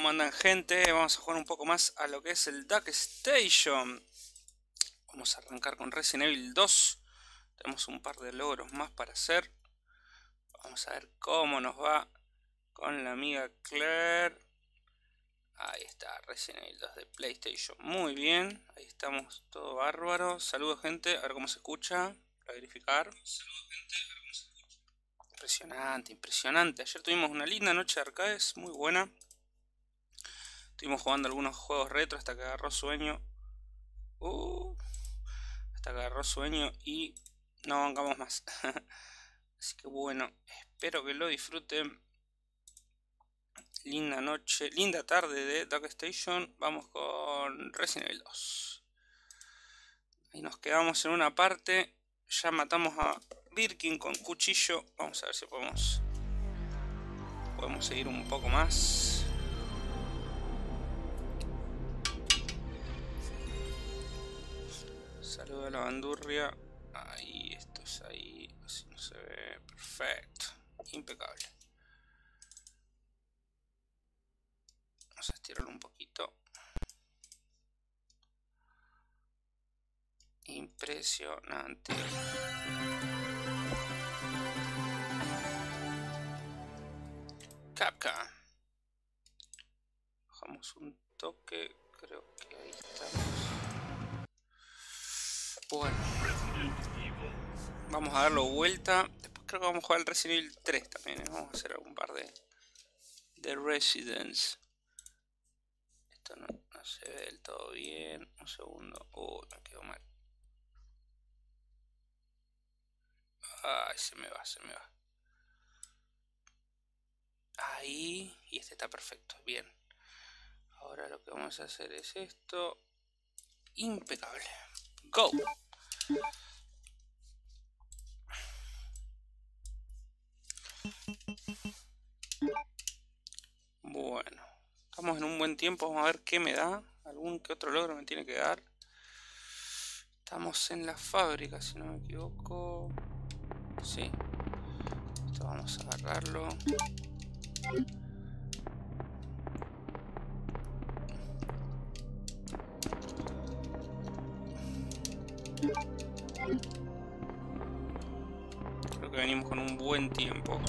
¿Cómo andan, gente? Vamos a jugar un poco más a lo que es el DuckStation. Vamos a arrancar con Resident Evil 2. Tenemos un par de logros más para hacer. Vamos a ver cómo nos va con la amiga Claire. Ahí está, Resident Evil 2 de PlayStation. Muy bien, ahí estamos, todo bárbaro. Saludos, gente, a ver cómo se escucha, para verificar. Impresionante, impresionante. Ayer tuvimos una linda noche de arcades, muy buena. Estuvimos jugando algunos juegos retro hasta que agarró sueño. Hasta que agarró sueño y no bancamos más. Así que bueno, espero que lo disfruten. Linda noche, linda tarde de DuckStation. Vamos con Resident Evil 2. Ahí nos quedamos en una parte. Ya matamos a Birkin con cuchillo. Vamos a ver si podemos seguir un poco más. Saludo a la bandurria. Ahí, esto es ahí. Así no se ve. Perfecto. Impecable. Vamos a estirarlo un poquito. Impresionante. Capcom. Bajamos un toque. Creo que ahí estamos. Bueno. Vamos a darlo vuelta. Después creo que vamos a jugar el Resident Evil 3 también. Vamos a hacer algún par de Residents. Esto no se ve del todo bien. Un segundo. Me quedó mal. Ay, se me va. Ahí. Y este está perfecto. Bien. Ahora lo que vamos a hacer es esto. Impecable. Go. Bueno. Estamos en un buen tiempo. Vamos a ver qué me da. Algún que otro logro me tiene que dar. Estamos en la fábrica, si no me equivoco. Sí. Esto vamos a agarrarlo. Creo que venimos con un buen tiempo.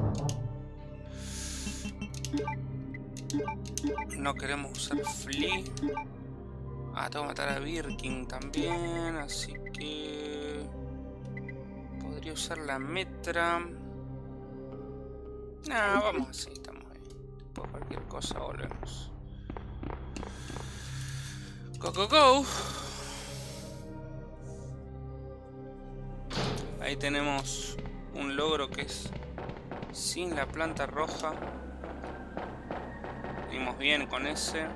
No queremos usar Flea. Tengo que matar a Birkin también, así que podría usar la Metra. Vamos así, estamos ahí. Después cualquier cosa volvemos. Go. Ahí tenemos un logro que es sin la planta roja. Venimos bien con ese.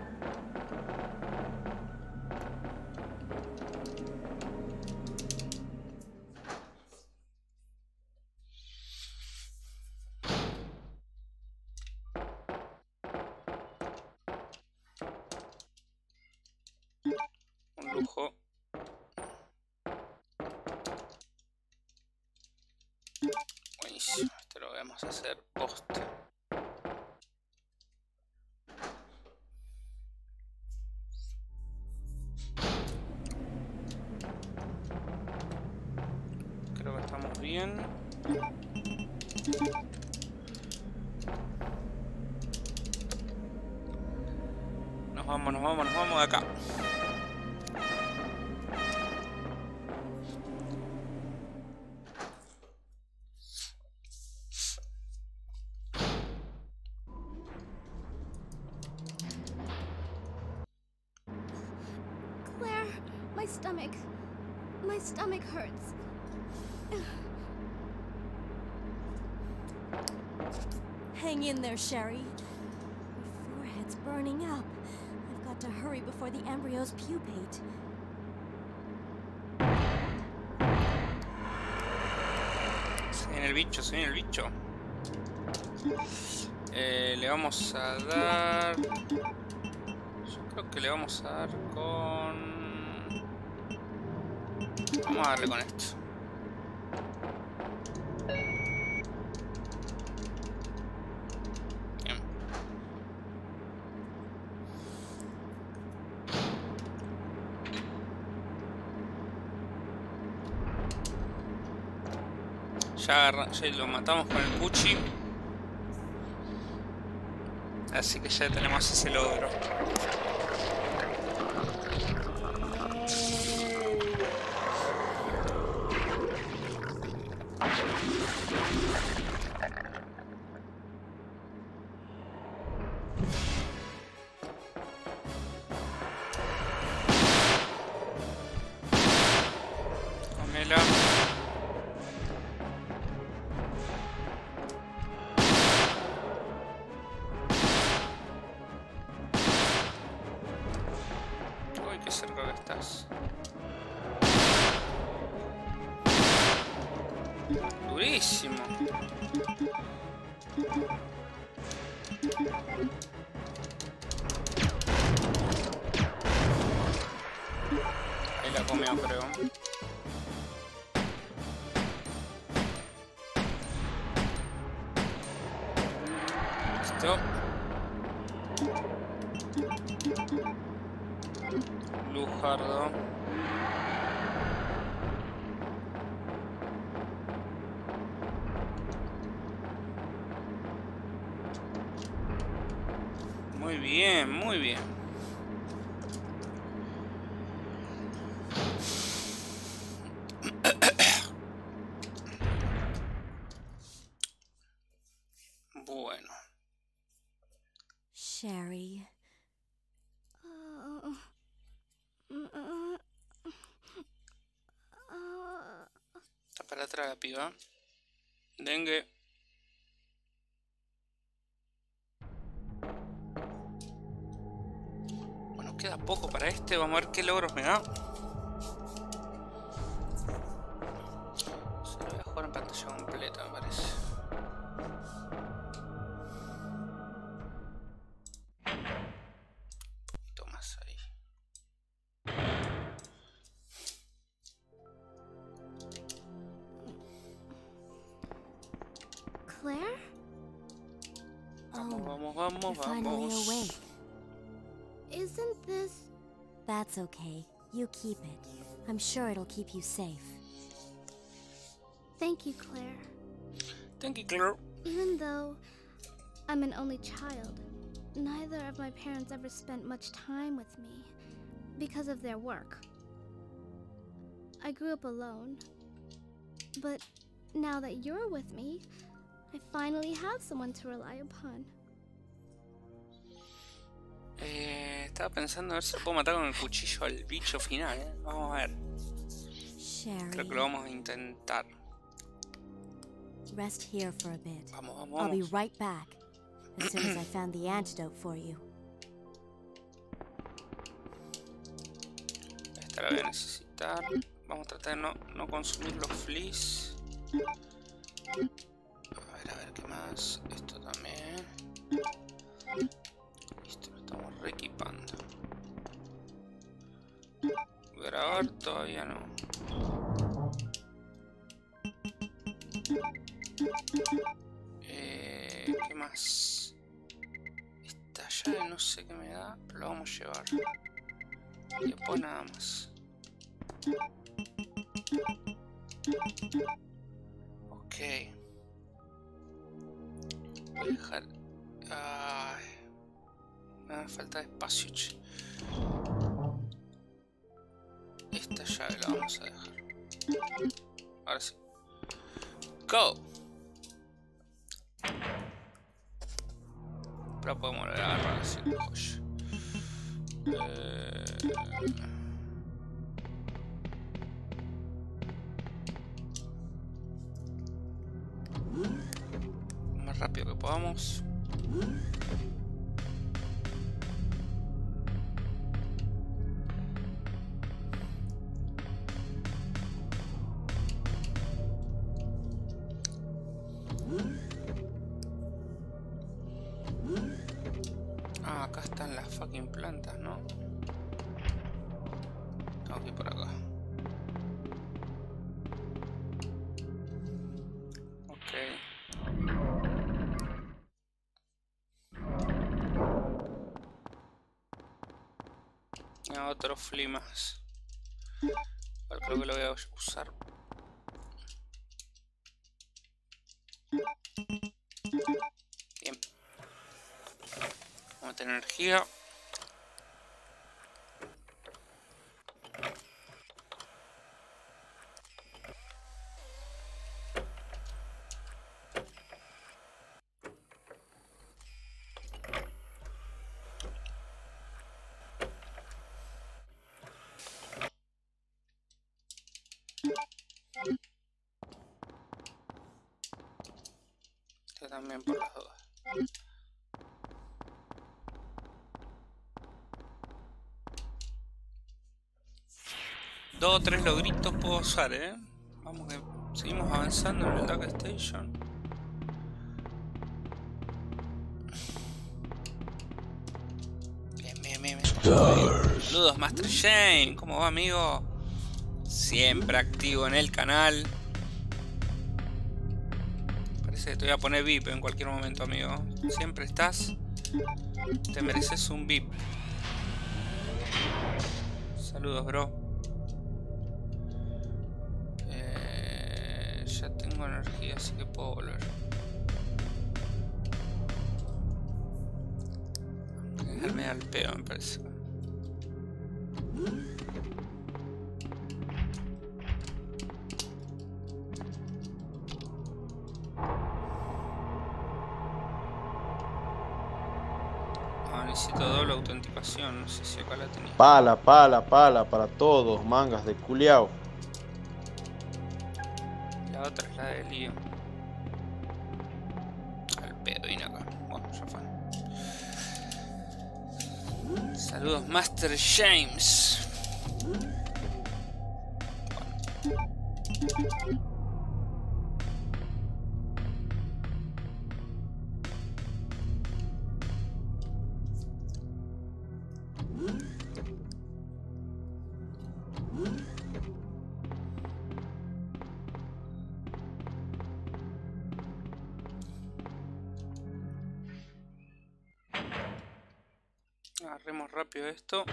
Un lujo. Buenísimo. Esto lo vamos a hacer post. Creo que estamos bien. Nos vamos de acá. Claire, my stomach hurts. Hang in there, Sherry. Your forehead's burning up. I've got to hurry before the embryos pupate. Se viene el bicho. Le vamos a dar... Yo creo que le vamos a dar con... Vamos a darle con esto. Bien. Ya lo matamos con el cuchi. Así que ya tenemos ese logro. Comela. Uy, qué cerca que estás. Durísimo. Ahí la comió, creo. Listo. Lujardo. Muy bien, muy bien. Bueno. Sherry. Está para atrás la piba. Dengue. Bueno, queda poco para este. Vamos a ver qué logros me da. Se lo voy a jugar en pantalla completa, me parece. Un poquito más ahí. Claire? Vamos, vamos, You're vamos, finally vamos. awake. Isn't this... That's okay. You keep it. I'm sure it'll keep you safe. Thank you, Claire. Thank you, Claire. Even though I'm an only child, neither of my parents ever spent much time with me because of their work. I grew up alone. But now that you're with me, I finally have someone to rely upon. Estaba pensando a ver si puedo matar con el cuchillo al bicho final, ¿eh? Vamos a ver. Sherry. Creo que lo vamos a intentar. Rest here for a bit. Vamos, vamos, I'll be vamos. right back as soon as I found the antidote for you. Esta la voy a necesitar. Vamos a tratar de no consumir los fleas. A ver qué más. Esto también. Listo, lo estamos reequipando. Grabar todavía no. ¿Qué más? Esta llave no sé qué me da, pero lo vamos a llevar. Y después nada más. Ok. Voy a dejar... Ay, me da falta de espacio, che. Esta llave la vamos a dejar. Ahora sí. Go. Pero podemos volver a agarrar así la joya. Más rápido que podamos. Ah, acá están las fucking plantas, ¿no? Tengo que ir por acá. Ok. Ah, otro flea más. Creo que lo voy a usar. bastante energía. Este también por las dudas. 2 o 3 logritos puedo usar, Vamos que seguimos avanzando en el Duck Station. Bien. Saludos, Master Shane. ¿Cómo va, amigo? Siempre activo en el canal. Parece que te voy a poner VIP en cualquier momento, amigo. Siempre estás. Te mereces un VIP. Saludos, bro. Ya tengo energía, así que puedo volver. Dejarme al peo, me parece. Necesito doble autenticación, no sé si acá la tenía. Pala para todos, mangas de culiao. La otra es la de lío. Al pedo vine acá. Bueno, ya fue. Saludos, Master James. Agarremos rápido esto.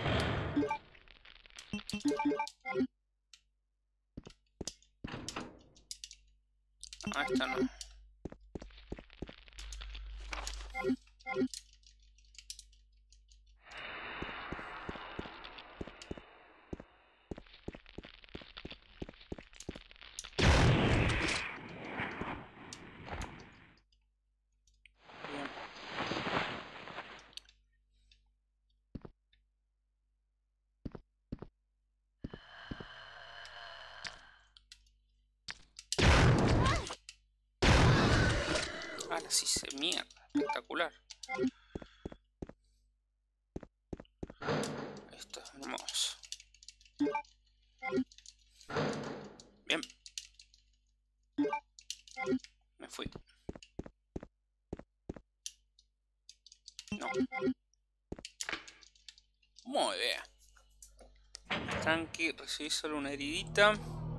Ah, esta no. Ahora sí se mierda, espectacular. Esto es hermoso. Bien. Me fui. No. Muy bien. Tranqui, recibí solo una heridita.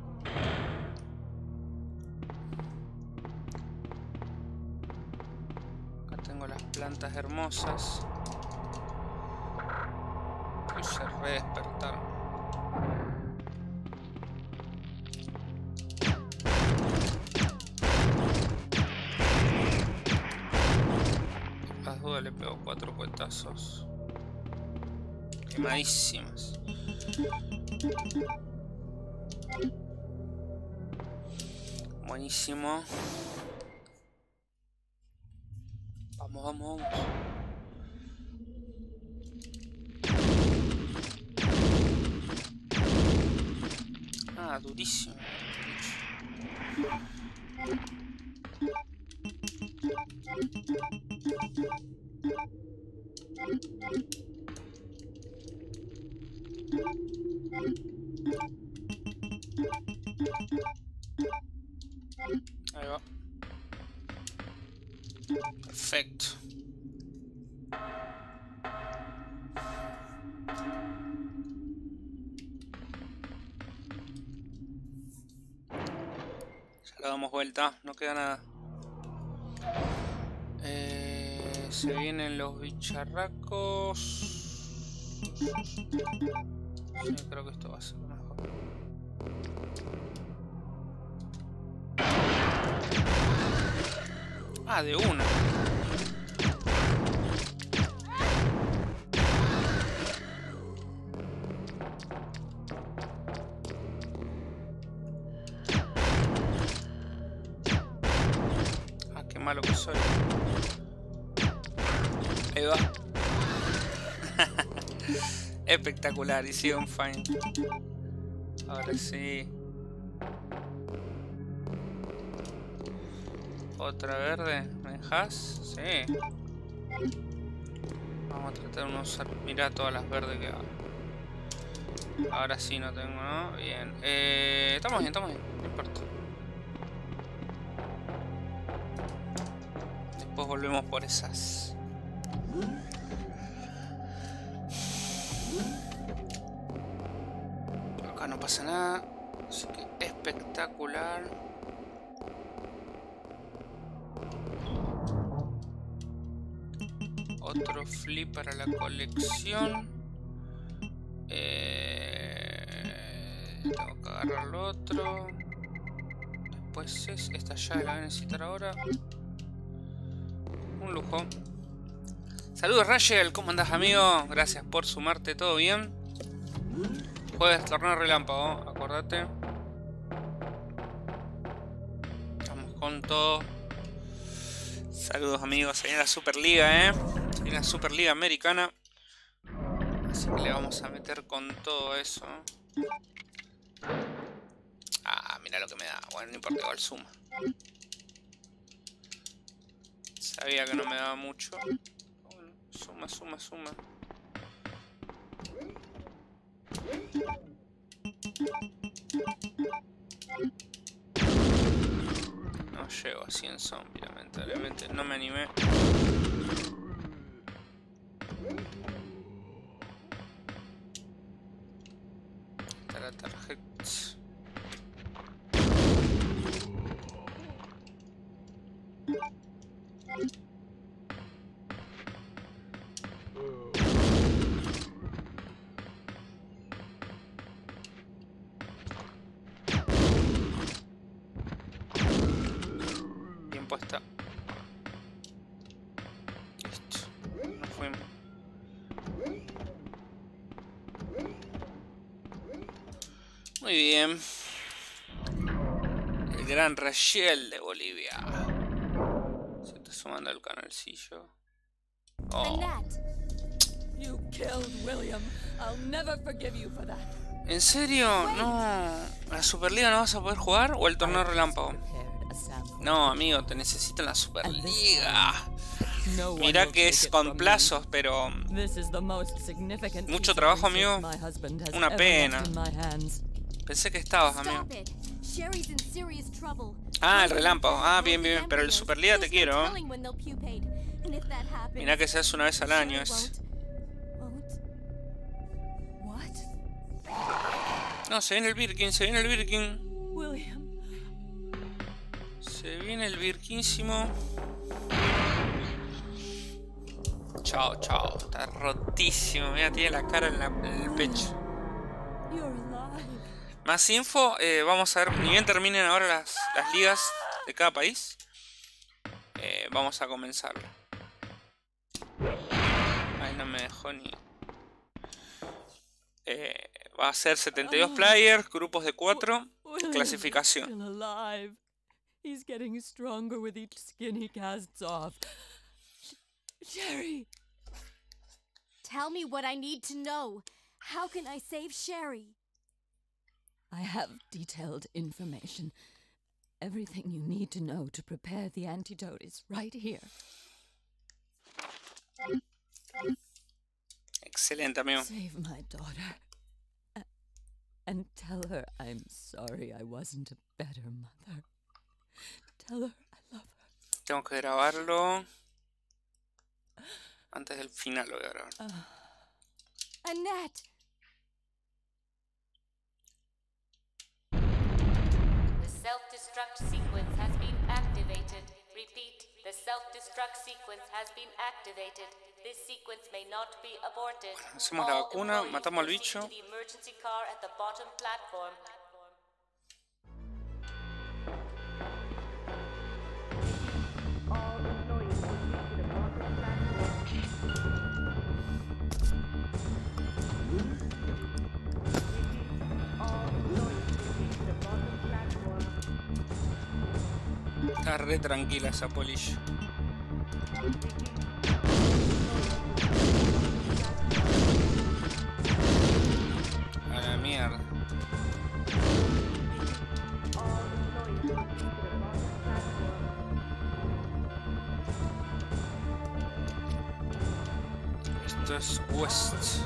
Plantas hermosas. Quise redespertar. Las dudas le pego 4 cuetazos. Quemadísimas. Buenísimo. Vamos. Ah, durísimo. Ahí va. Perfecto. Ya le damos vuelta, no queda nada. Se vienen los bicharracos. Sí, creo que esto va a ser lo mejor. Ah, de una. malo que soy. Ahí va. Espectacular, y sigue on fine. Ahora sí. Otra verde, ¿me dejas? Sí. Vamos a tratar de no usar. Mirá todas las verdes que va. Ahora sí no tengo, ¿no? Bien. Estamos bien, no importa. Después volvemos por esas. Acá no pasa nada. Así que espectacular. Otro flip para la colección. Tengo que agarrar el otro. Después esta llave la voy a necesitar ahora. Un lujo. Saludos Rachel, ¿cómo andás amigo? Gracias por sumarte, ¿todo bien? Jueves, torneo relámpago, acordate. Estamos con todo. Saludos amigos, ahí en la Superliga, en la Superliga Americana. Así que le vamos a meter con todo eso. Ah, mira lo que me da. Bueno, no importa, igual suma. Sabía que no me daba mucho. Bueno, suma. No llego a 100 zombies, lamentablemente. No me animé. Está la tarjeta. Bien puesta. Listo. Nos fuimos. Muy bien. El gran Rachel de Bolivia. Se está sumando al canalcillo. Oh. You killed William. I'll never forgive you for that. ¿En serio? No. ¿La Superliga no vas a poder jugar o el torneo relámpago? No, amigo, te necesito en la Superliga. Mirá que es con plazos, pero mucho trabajo, amigo. Una pena. Pensé que estabas, amigo. Ah, el relámpago. Ah, bien. Pero el Superliga te quiero. Mirá que se hace una vez al año. No, se viene el Birkin, Se viene el Birkinsimo. Chao. Está rotísimo. Mira, tiene la cara en el pecho. Más info, vamos a ver, ni bien terminen ahora las ligas de cada país, vamos a comenzar. Ay, no me dejó ni... va a ser 72 players, grupos de 4, clasificación. He's getting stronger with each skin he casts off. Sherry! Tell me what I need to know. How can I save Sherry? I have detailed information. Everything you need to know to prepare the antidote is right here. Excelente, amigo. Save my daughter. And tell her I'm sorry I wasn't a better mother. Tell her I love her. Tengo que grabarlo. Antes del final lo voy a grabar. Annette! The self-destruct sequence has been activated. Repeat, the self-destruct sequence has been activated. This sequence may not be aborted. Hacemos la vacuna, matamos al bicho. The emergency car at the bottom platform. Está re tranquila esa polilla. A la mierda. Esto es West.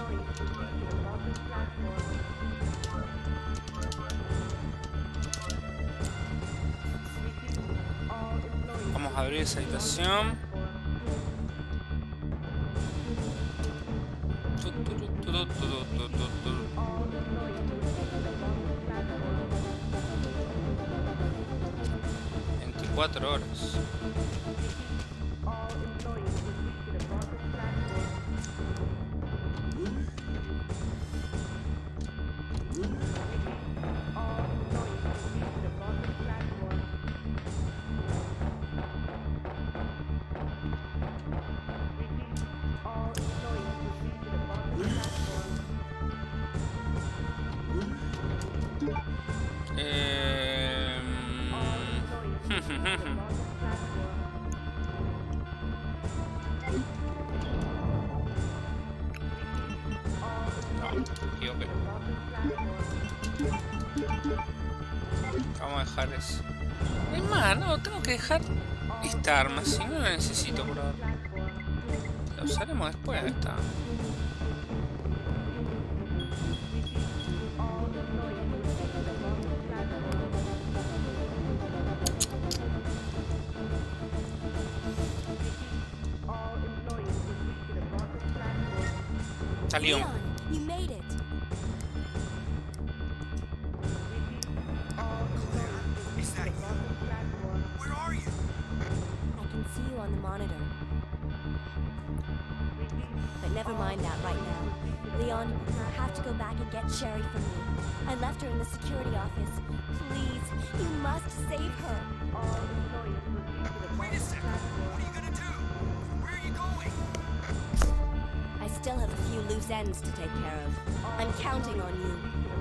Vamos a abrir esa habitación. Cuatro horas. Vamos a dejar eso. Es más, no, tengo que dejar esta arma, si no la necesito por ahora. La usaremos después, esta. Salió. Leon, you made it. Is that you? Where are you? I can see you on the monitor. But never mind that right now. Leon, you have to go back and get Sherry for me. I left her in the security office. Please, you must save her. Wait a second. What are you gonna do? Where are you going? I still have a few loose ends to take care of. I'm counting on you.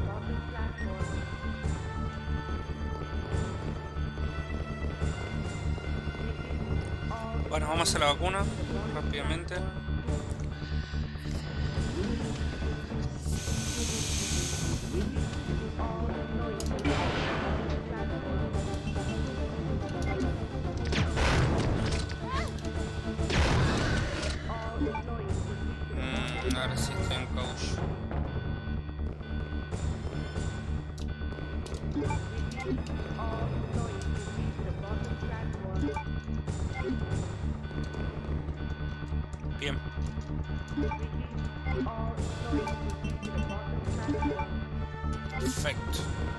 Bueno, vamos a la vacuna rápidamente. Ahora sí estoy en caucho. Bien. Perfecto.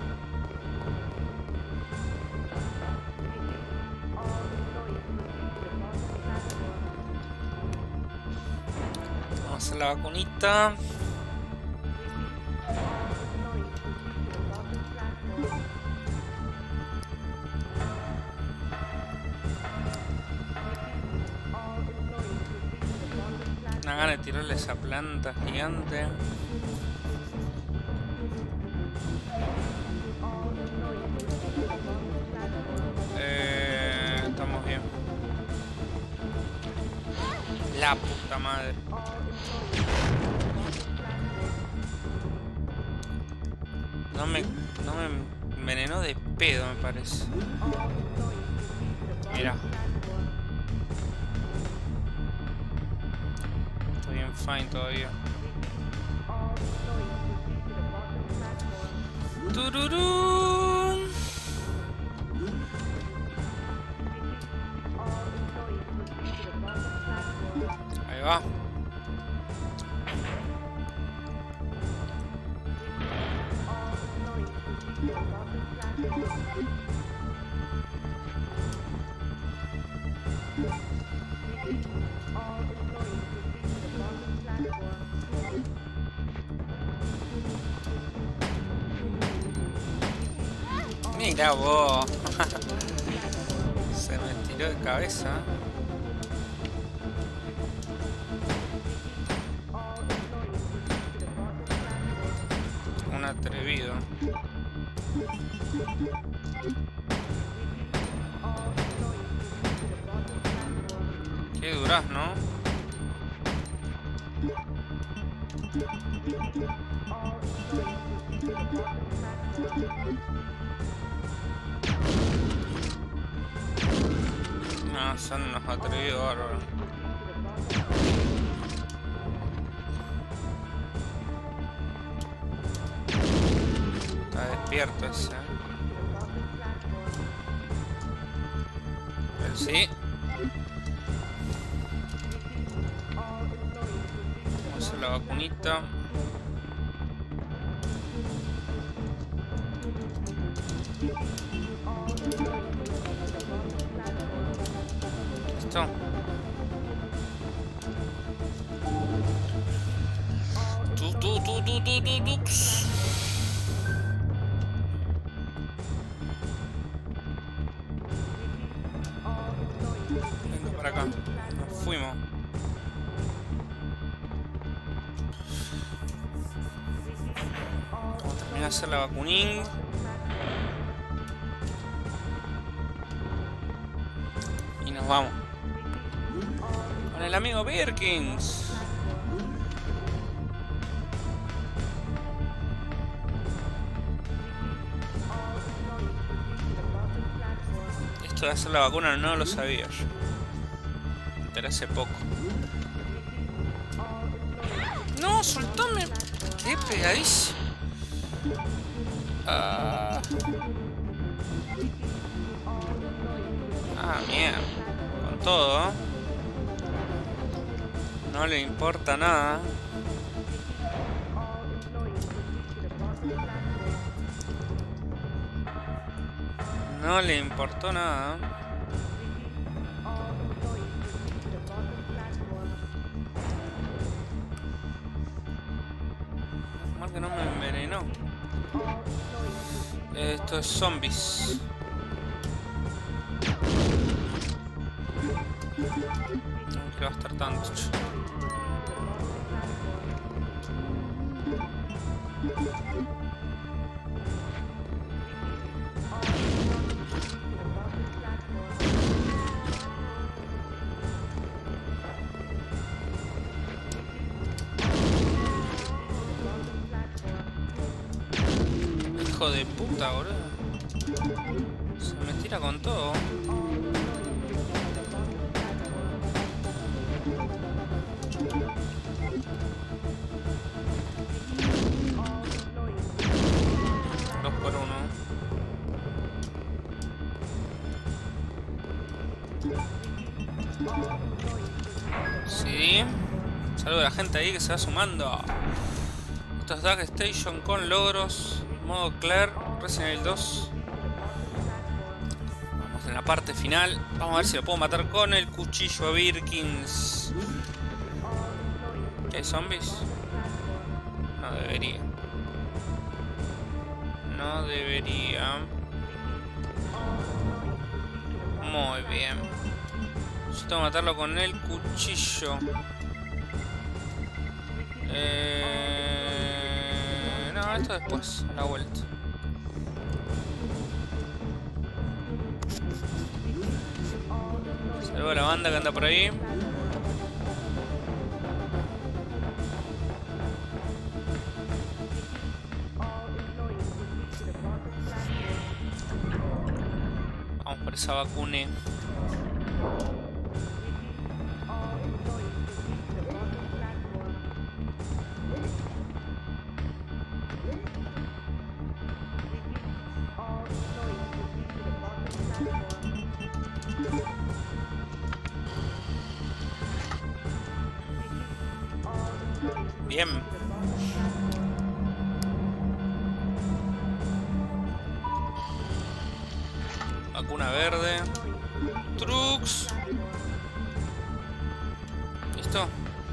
Vamos a la vacunita. Una gana de tirarle esa planta gigante. Estamos bien. La puta madre. No me envenenó de pedo, me parece. Mira. Estoy en fine todavía. ¡Tururú! Ahí va. Mira vos. Se me tiró de cabeza. Un atrevido. atrás, ¿no? No, son unos atrevidos bárbaros. Está despierto ese. Él sí. Vamos a hacer la vacunita. Listo. Venga para acá. Nos fuimos. Vamos a terminar de hacer la vacunín. Y nos vamos. Con el amigo Birkins. Esto de hacer la vacuna no lo sabía yo. Me enteré hace poco. No, soltame. Qué pegadísimo. Ah, mierda. Con todo. No le importa nada. No le importó nada. Mal que no me envenenó. Esto es zombies. No quiero gastar tanto. Hijo de puta, boludo. Se me tira con todo. Dos por uno. Sí. Saludo a la gente ahí que se va sumando. Esto es Dark Station con logros. Modo Claire, Resident Evil 2. Vamos en la parte final. Vamos a ver si lo puedo matar con el cuchillo a Birkins. ¿Qué hay zombies? No debería. No debería. Muy bien. Yo tengo que matarlo con el cuchillo. No, esto después, a la vuelta. Saludo a la banda que anda por ahí. Vamos por esa vacune. Bien. Vacuna verde. Trux. ¿Listo?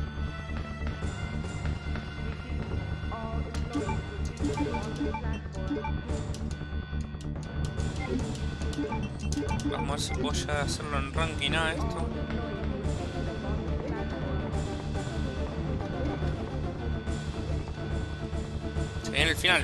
Vamos a ver si puedo ya hacerlo en ranking A esto. Se viene el final.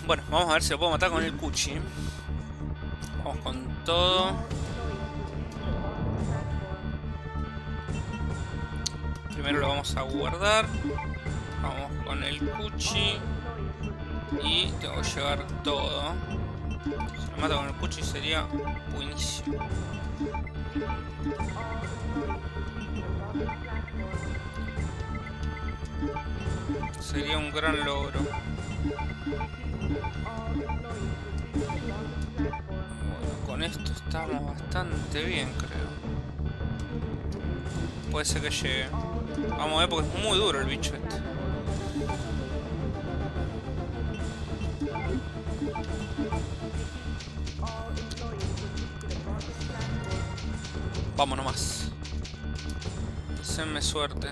Bueno, vamos a ver si lo puedo matar con el cuchi. Vamos con todo. Primero lo vamos a guardar. Vamos con el cuchi. Y tengo que llevar todo. Si lo mato con el cuchi sería buenísimo. Sería un gran logro. Bueno, con esto estamos bastante bien, creo. Puede ser que llegue. Vamos a ver porque es muy duro el bicho este. Vamos nomás. Deseenme suerte.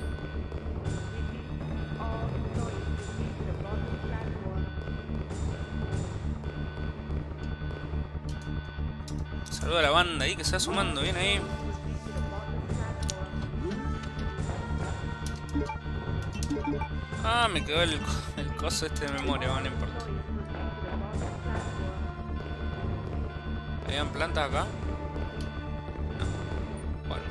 Saluda a la banda ahí que se va sumando bien ahí. Ah, me quedó el coso este de memoria, bueno, no importa. ¿Habían plantas acá? No. Bueno.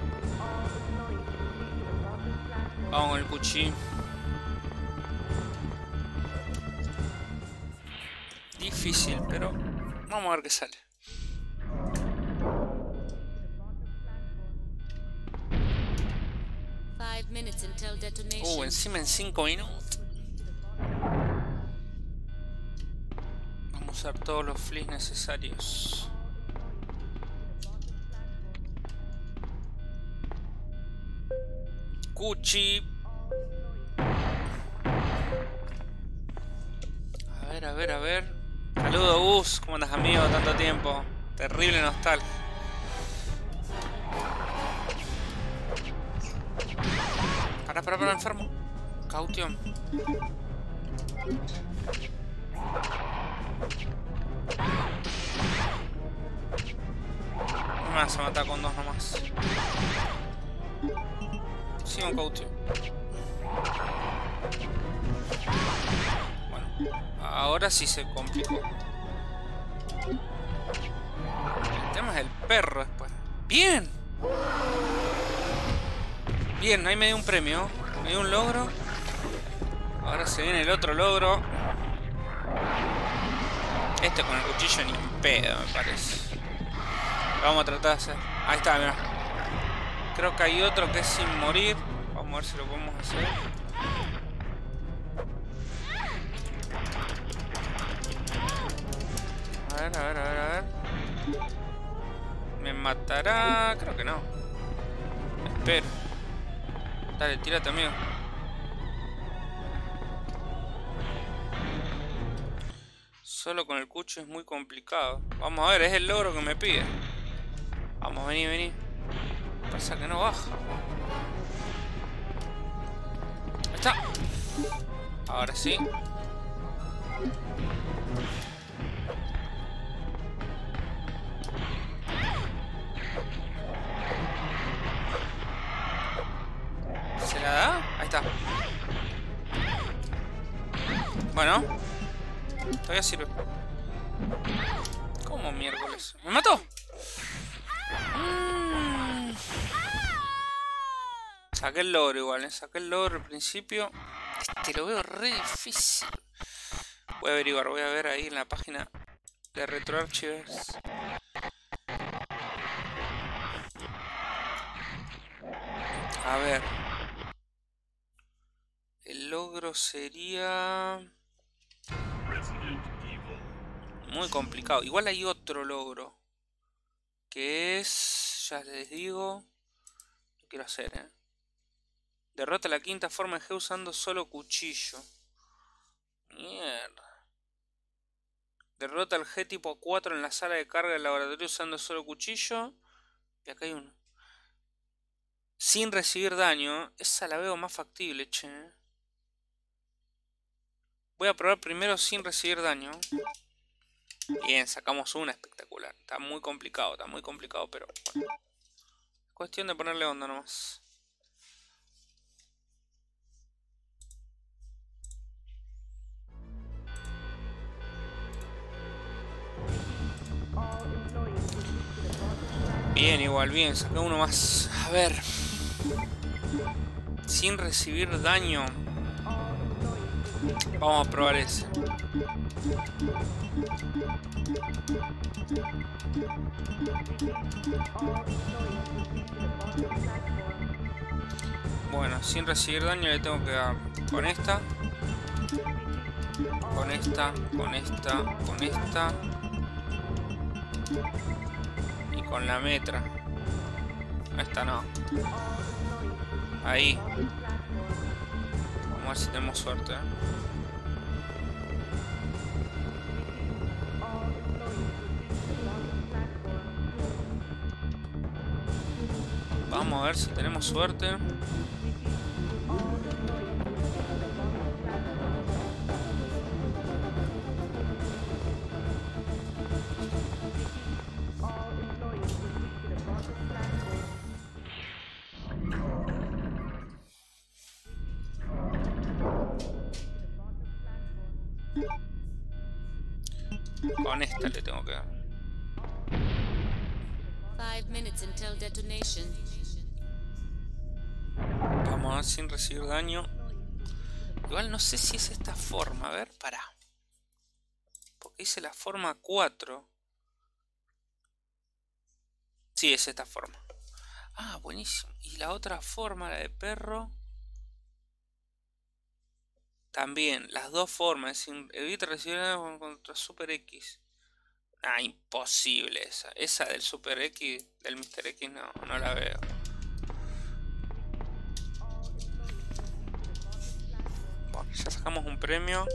Vamos con el cuchillo. Difícil, pero vamos a ver qué sale. Encima en 5 minutos. Vamos a usar todos los fleas necesarios. Cuchi. A ver. Saludos, Gus. ¿Cómo andas, amigo? Tanto tiempo. Terrible nostalgia. Para, enfermo. Caution. Me vas a matar con 2 nomás. Sí, un caution. Bueno, ahora sí se complicó. El tema es el perro después. ¡Bien! Bien, ahí me dio un premio. Me dio un logro. Ahora se viene el otro logro. Este con el cuchillo ni en pedo, me parece. Lo vamos a tratar de hacer. Ahí está, mira. Creo que hay otro que es sin morir. Vamos a ver si lo podemos hacer. A ver. ¿Me matará? Creo que no. Espero. Dale, tírate, amigo. Solo con el cucho es muy complicado. Vamos a ver, es el logro que me pide. Vamos, vení. Pasa que no baja. Ahí está. Ahora sí. ¿Se la da? Ahí está. Bueno. Todavía sirve. ¿Cómo miércoles? ¿Me mató? Saqué el logro igual, saqué el logro al principio. Este lo veo re difícil. Voy a averiguar, voy a ver ahí en la página de RetroArchivers. A ver. El logro sería... muy complicado. Igual hay otro logro. Que es... ya les digo... lo quiero hacer, Derrota la quinta forma de G usando solo cuchillo. Mierda. Derrota al G tipo 4 en la sala de carga del laboratorio usando solo cuchillo. Y acá hay uno. Sin recibir daño. Esa la veo más factible, che. Voy a probar primero sin recibir daño. Bien, sacamos una espectacular. Está muy complicado, pero bueno. Cuestión de ponerle onda nomás. Bien, igual, bien. Saca uno más. A ver. Sin recibir daño. Vamos a probar ese. Bueno, sin recibir daño le tengo que dar con esta. Con esta, con esta, con esta. Y con la metra. Esta no. Ahí. Vamos a ver si tenemos suerte, ¿eh? Vamos a ver si tenemos suerte. Con esta le tengo que dar. 5 minutes until detonation. Vamos a ver sin recibir daño. Igual no sé si es esta forma. A ver, pará. Porque hice la forma 4. Sí, es esta forma. Ah, buenísimo. Y la otra forma, la de perro. También, las dos formas. Evita recibir daño contra Super X. Ah, imposible esa. Esa del Super X, del Mr. X, no la veo. Bueno, ya sacamos un premio.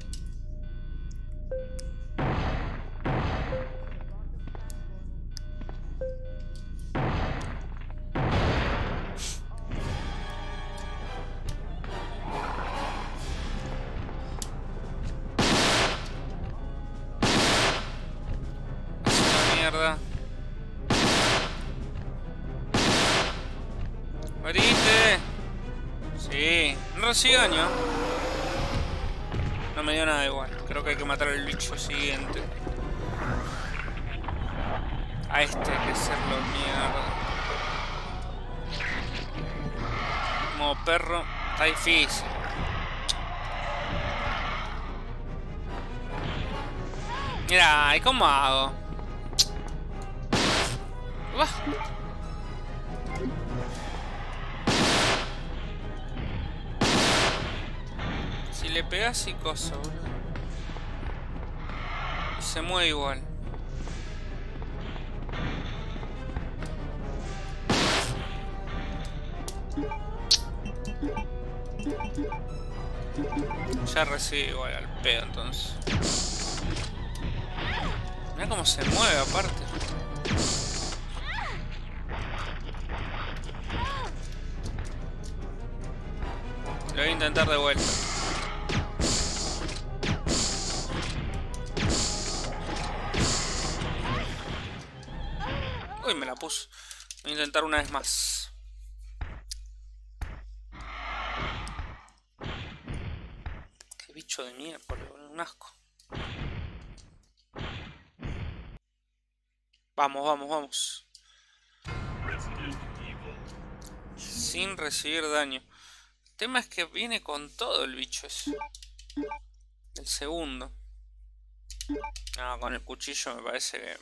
¡Moriste! Sí, no recibe daño. No me dio nada igual. Creo que hay que matar al bicho siguiente. A este hay que hacerlo mierda. Como perro, está difícil. Mira, ¿y cómo hago? Si le pegas y cosa, boludo. Y se mueve igual. Ya recibe igual al pedo entonces. Mira cómo se mueve aparte. Lo voy a intentar de vuelta. Uy, me la puse. Voy a intentar una vez más. Qué bicho de mierda, un asco. Vamos, vamos, vamos. Sin recibir daño. El tema es que viene con todo el bicho ese. El segundo. No, con el cuchillo me parece que...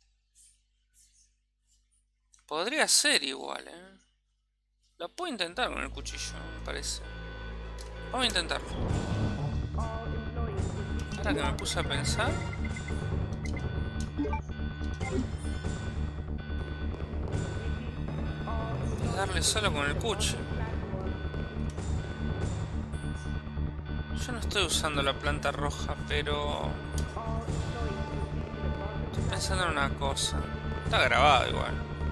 Podría ser igual, ¿eh? Lo puedo intentar con el cuchillo, me parece. Vamos a intentarlo. Ahora que me puse a pensar... Voy a darle solo con el cuchillo. Yo no estoy usando la planta roja, pero... Estoy pensando en una cosa. Está grabado igual.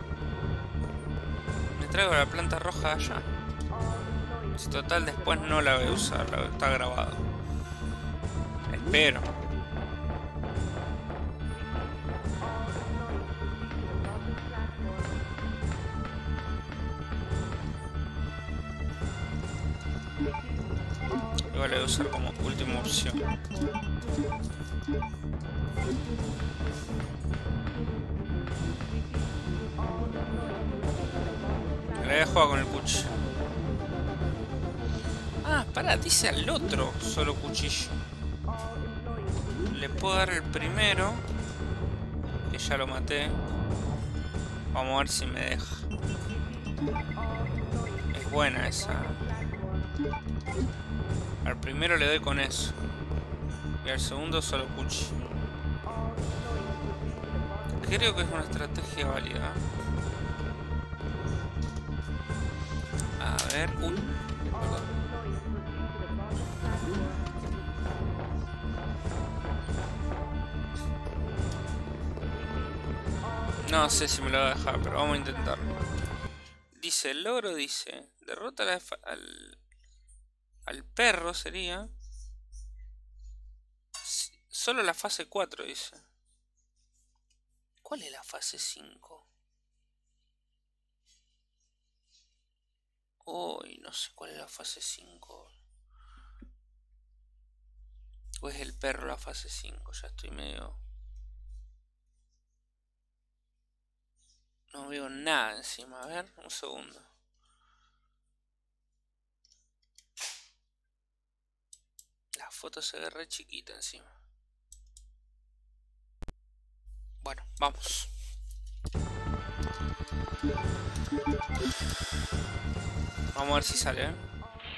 Me traigo la planta roja allá. Si total después no la voy a usar, está grabado. Espero. Igual la voy a usar como última opción. había jugado con el cuchillo. Ah, pará, dice al otro solo cuchillo. Le puedo dar el primero, que ya lo maté. Vamos a ver si me deja. Es buena esa. Al primero le doy con eso. Y al segundo solo cuchillo. Creo que es una estrategia válida. A ver, perdón. No sé si me lo va a dejar, pero vamos a intentarlo. Dice, el logro dice, derrota al perro sería. Solo la fase 4 dice. ¿Cuál es la fase 5? Uy, no sé cuál es la fase 5. ¿O es el perro la fase 5? Ya estoy medio... No veo nada encima. A ver, un segundo. La foto se ve re chiquita encima. Bueno, vamos. Vamos a ver si sale, ¿eh?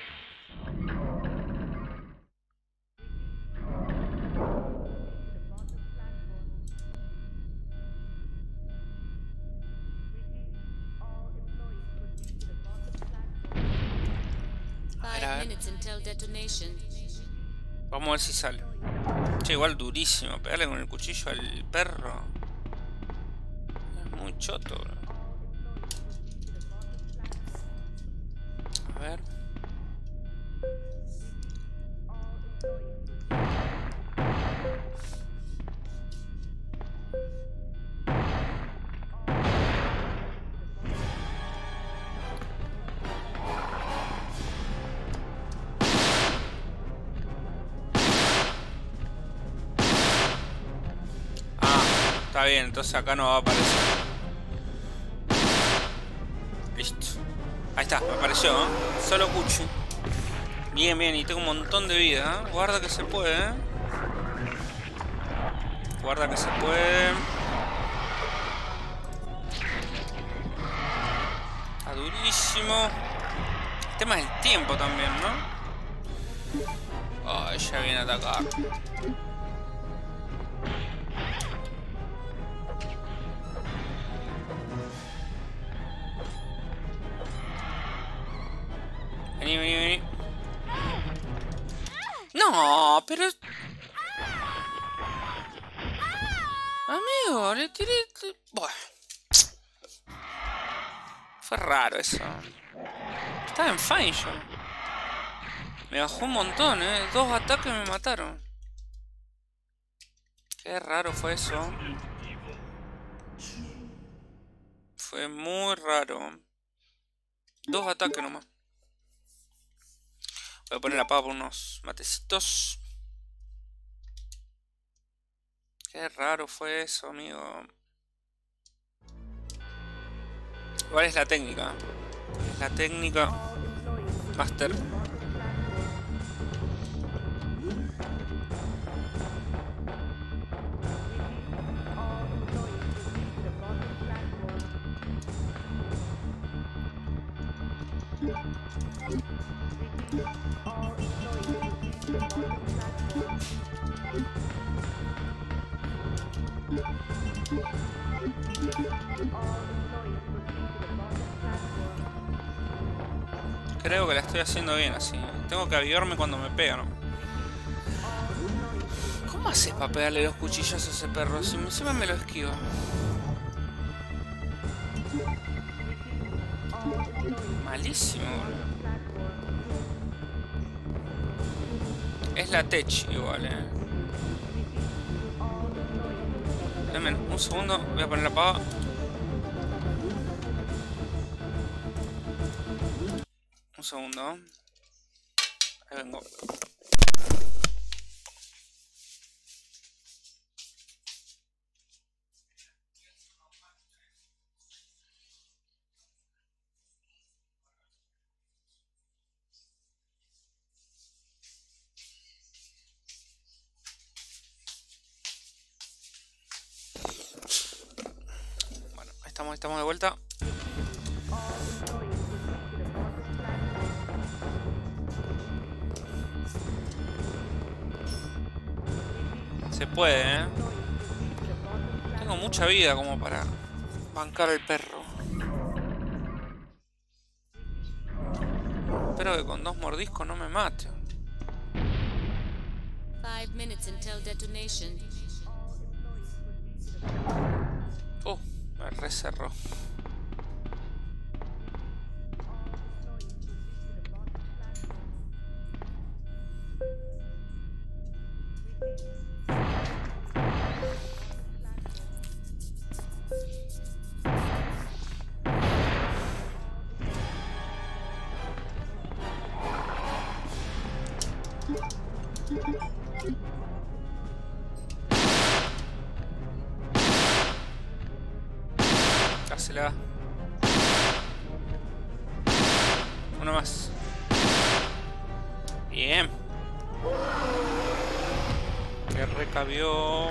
Vamos a ver si sale. Che, igual durísimo. Pegarle con el cuchillo al perro. Es muy choto, bro. A ver. Está bien, entonces acá no va a aparecer. Listo. Ahí está, me apareció, ¿eh? Solo cuchi. Bien, bien, y tengo un montón de vida, ¿eh? Guarda que se puede, ¿eh? Guarda que se puede. Está durísimo. El tema es el tiempo también, ¿no? Ay, ya viene a atacar. Vení, vení, vení. No, pero... Amigo, le tiré... Buah. Fue raro eso. Estaba en fine yo. Me bajó un montón, 2 ataques me mataron. Qué raro fue eso. Fue muy raro. 2 ataques nomás. Voy a poner la pava por unos matecitos. Qué raro fue eso, amigo. ¿Cuál es la técnica? Es la técnica Master. Creo que la estoy haciendo bien así. Tengo que avivarme cuando me pegan. ¿Cómo haces para pegarle los cuchillos a ese perro? Si encima me lo esquiva. Malísimo, boludo. Es la tech igual, Dame un segundo, voy a poner la pava. Un segundo. Ahí vengo. estamos de vuelta. Se puede, ¿eh? Tengo mucha vida como para bancar al perro. Espero que con 2 mordiscos no me mate. 5 minutes until detonation. Me recerró. Dásela. Uno más. Bien. Que recabió.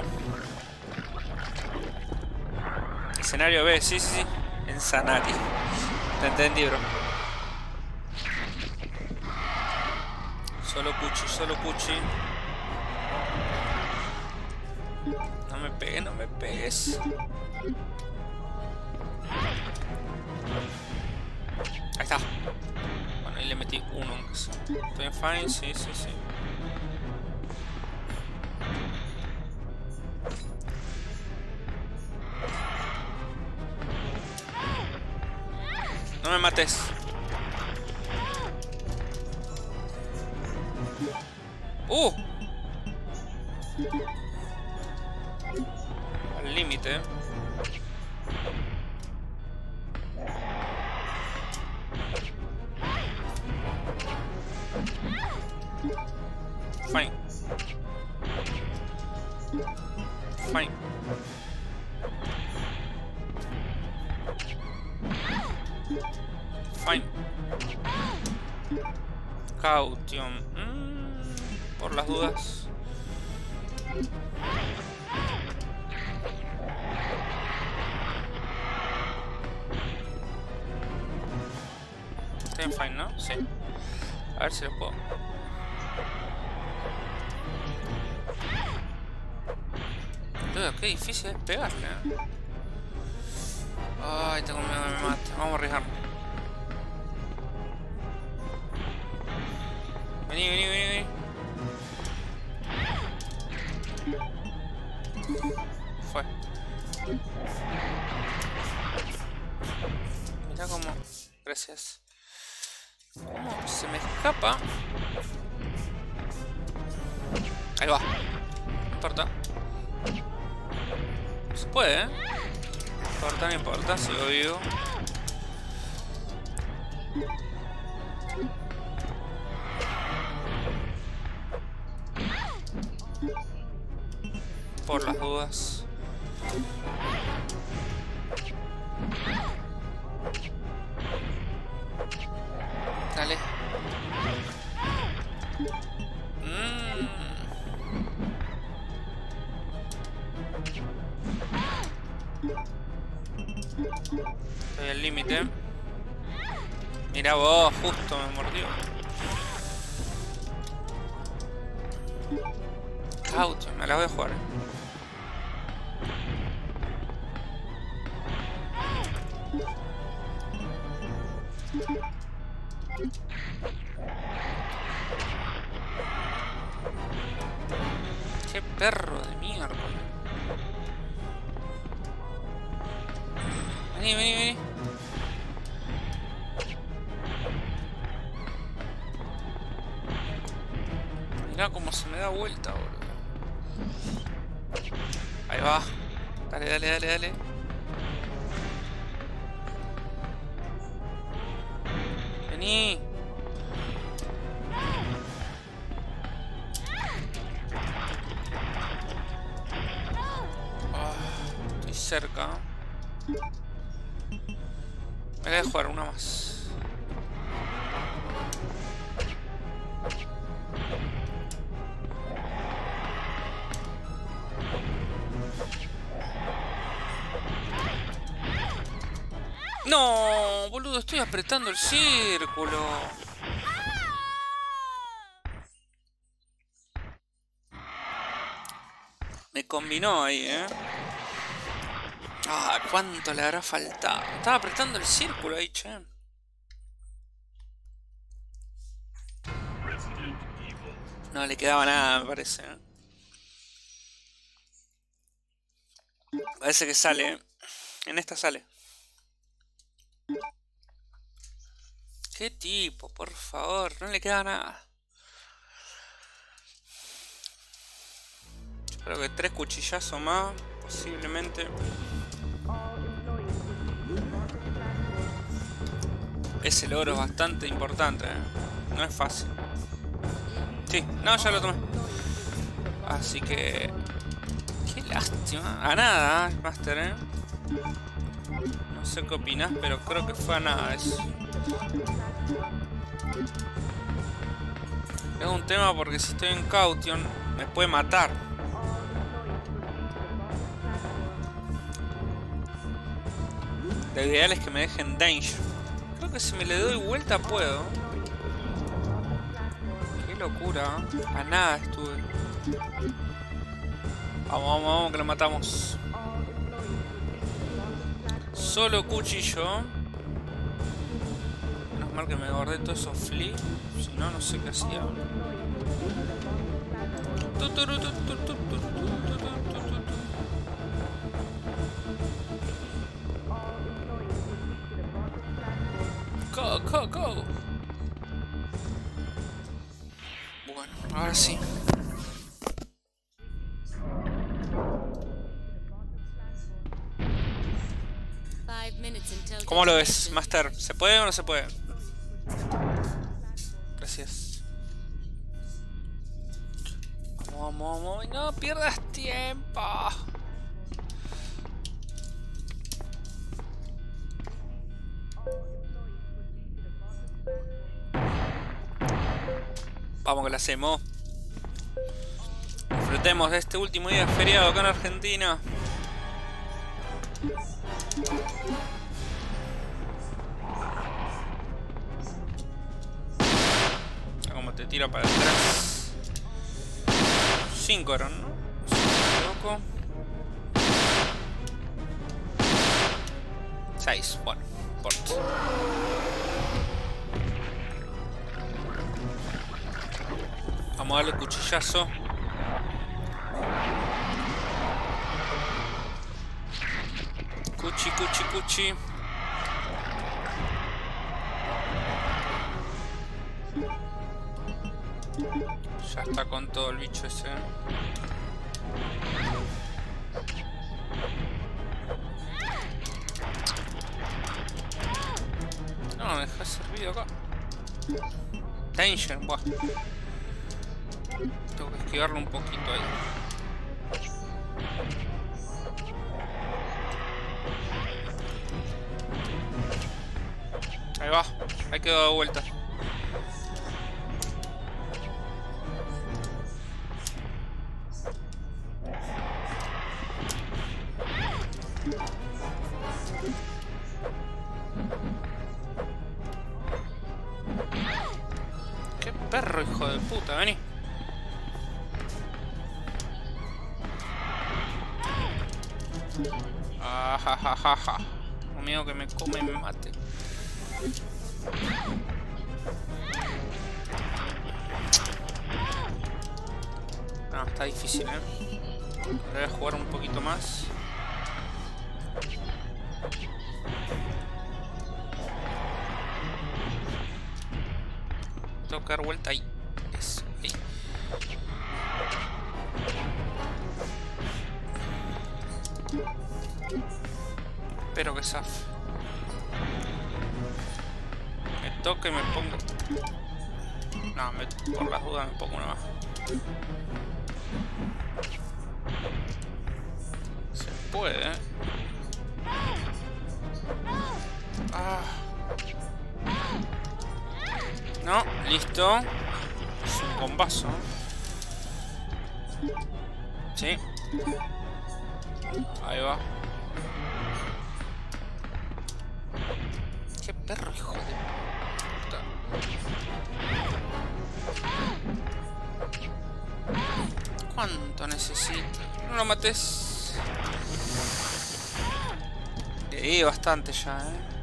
Escenario B, sí. En Sanati. Te entendí, bro. Solo Cuchi. No me pegues. Ahí está. Bueno, ahí le metí uno. Estoy en fine, sí. No me mates. Al límite. Fine. Caution. Por las dudas. Estoy en fine, ¿no? Sí. A ver si lo puedo. Qué difícil es pegarle, ¿eh? Ay, tengo miedo de que me mate. Vamos a arriesgarlo. Vení. Fue. Mirá cómo... Gracias. ¿Cómo se me escapa? Ahí va. No importa. Se puede, ¿eh? No importa, sigo vivo. Por las dudas. Dale. Estoy al límite. Mira vos, justo me mordió. Ouch, me la voy a jugar. Qué perro de mierda. Vení. Mirá cómo se me da vuelta, boludo. Ahí va. Dale. Vení. Estoy cerca. Me voy a jugar una más. No, boludo, estoy apretando el círculo. Me combinó ahí, Ah, cuánto le habrá faltado. Estaba apretando el círculo ahí, che. No le quedaba nada, me parece. Parece que sale, En esta sale. ¿Qué tipo? Por favor, no le queda nada. Yo creo que 3 cuchillazos más, posiblemente. Ese logro es bastante importante, No es fácil. Sí, no, ya lo tomé. Así que... Qué lástima. A nada, Master, No sé qué opinas, pero creo que fue a nada eso. Es un tema porque si estoy en Caution me puede matar. Lo ideal es que me dejen Danger. Creo que si me le doy vuelta puedo. Qué locura. A nada estuve. Vamos, vamos, que lo matamos. Solo cuchillo. Menos mal que me guardé todo eso flea. Si no, no sé qué hacía. Go, go, go. Bueno, ahora sí. ¿Cómo lo ves, Master? ¿Se puede o no se puede? Gracias. Vamos, vamos, no pierdas tiempo. Vamos que la hacemos. Disfrutemos de este último día de feriado acá en Argentina. Como te tira para atrás. 5 eran, ¿no? Si no me equivoco. 6, bueno, importa. Vamos a darle cuchillazo. Cuchi, cuchi, cuchi. Ya está con todo el bicho ese. No, me deja servido acá. Danger, buah. Tengo que esquivarlo un poquito ahí. Ahí va, ahí quedó de vuelta. Qué perro, hijo de puta, vení. Ajajajaja. Tengo miedo que me come y me mate. No, está difícil, Voy a jugar un poquito más. Tengo que dar vuelta ahí. Eso, ahí. Espero que zafe. Me toque y me pongo. No, por las dudas me pongo una más. Se puede, Ah. No, listo. Es un bombazo. Sí. perro, hijo de puta. ¿Cuánto necesito? No lo mates. Le di bastante ya,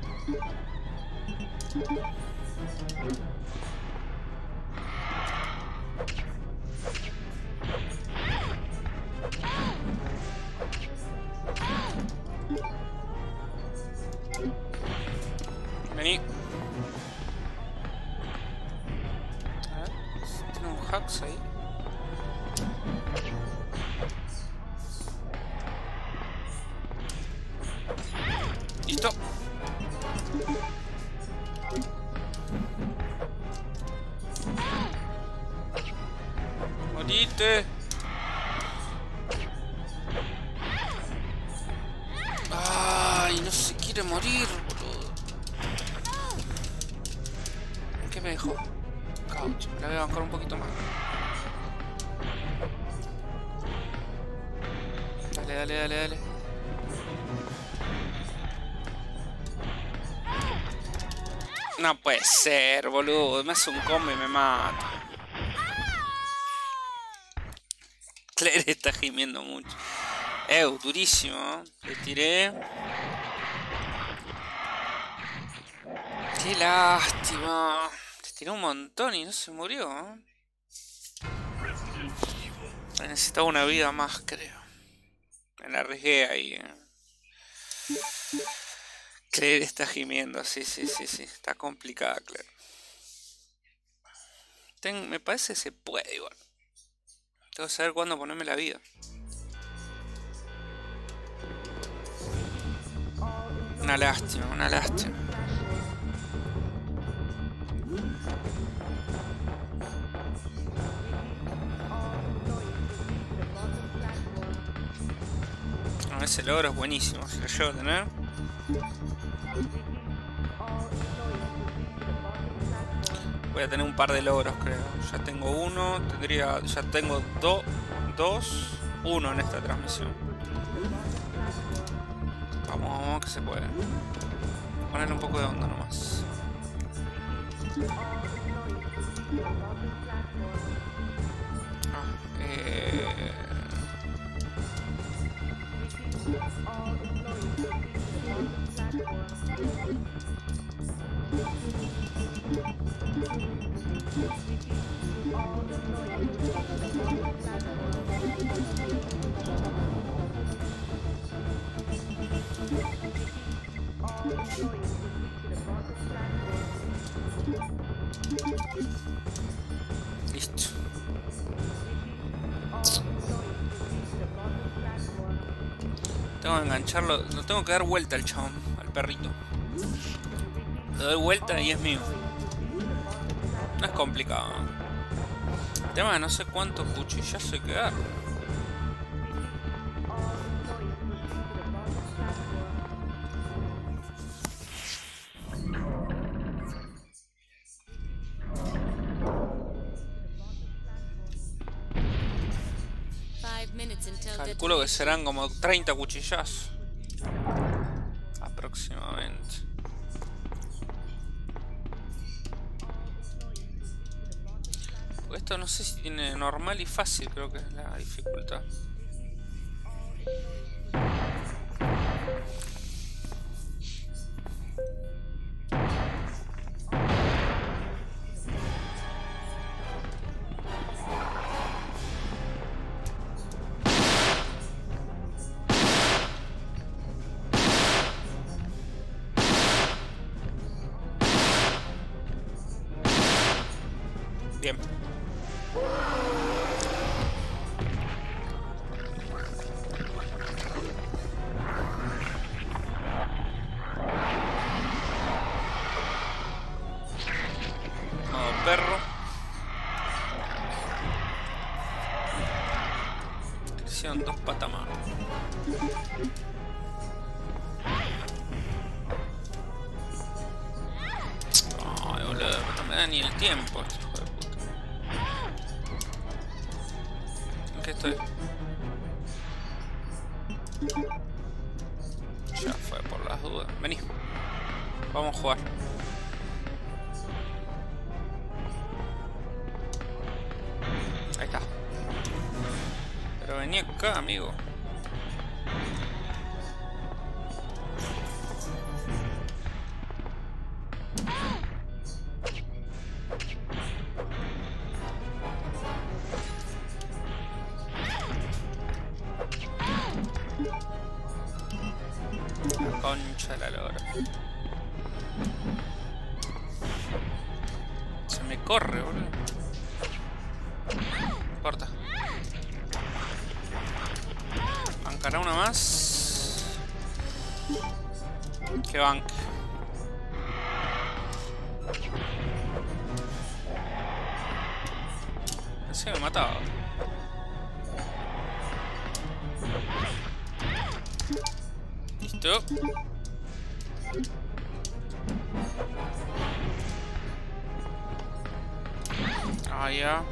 Vení. A ver, tiene un hacks ahí. Listo. Morite. Ay, no se quiere morir, boludo. ¿Qué me dejó? Couch. Me la voy a bancar un poquito más. Dale, dale, dale, dale. No puede ser, boludo. Me hace un combo y me mata. Claire está gimiendo mucho. Durísimo. Le tiré. Qué lástima. Le tiré un montón y no se murió. Necesitaba una vida más, creo. Me la arriesgué ahí. Claire está gimiendo. Sí. Está complicada, Claire. Me parece que se puede igual. Tengo que saber cuándo ponerme la vida. Una lástima, una lástima. Ese logro es buenísimo, si lo llevo a tener. Voy a tener un par de logros, creo. Ya tengo uno, ya tengo uno en esta transmisión. Vamos, que se puede. Ponerle un poco de onda nomás. Listo. Tengo que engancharlo. Lo tengo que dar vuelta al chabón, al perrito. Le doy vuelta y es mío. No es complicado. El tema es no sé cuántos cuchillazos hay que dar. Calculo que serán como 30 cuchillazos. Aproximadamente. Porque esto no sé si tiene normal y fácil, creo que es la dificultad. Bien. Modo perro. Hicieron 2 patas más. Ay, boludo, no me da ni el tiempo esto, hijo de puta. ¿En qué estoy? Ya fue por las dudas. Vení. Vamos a jugar. Ahí está. Pero vení acá, amigo. La concha de la lora. Se me corre, boludo. Corta. Bancará una más. Que banque. Pensé que me mataba. Listo. Ah, ya.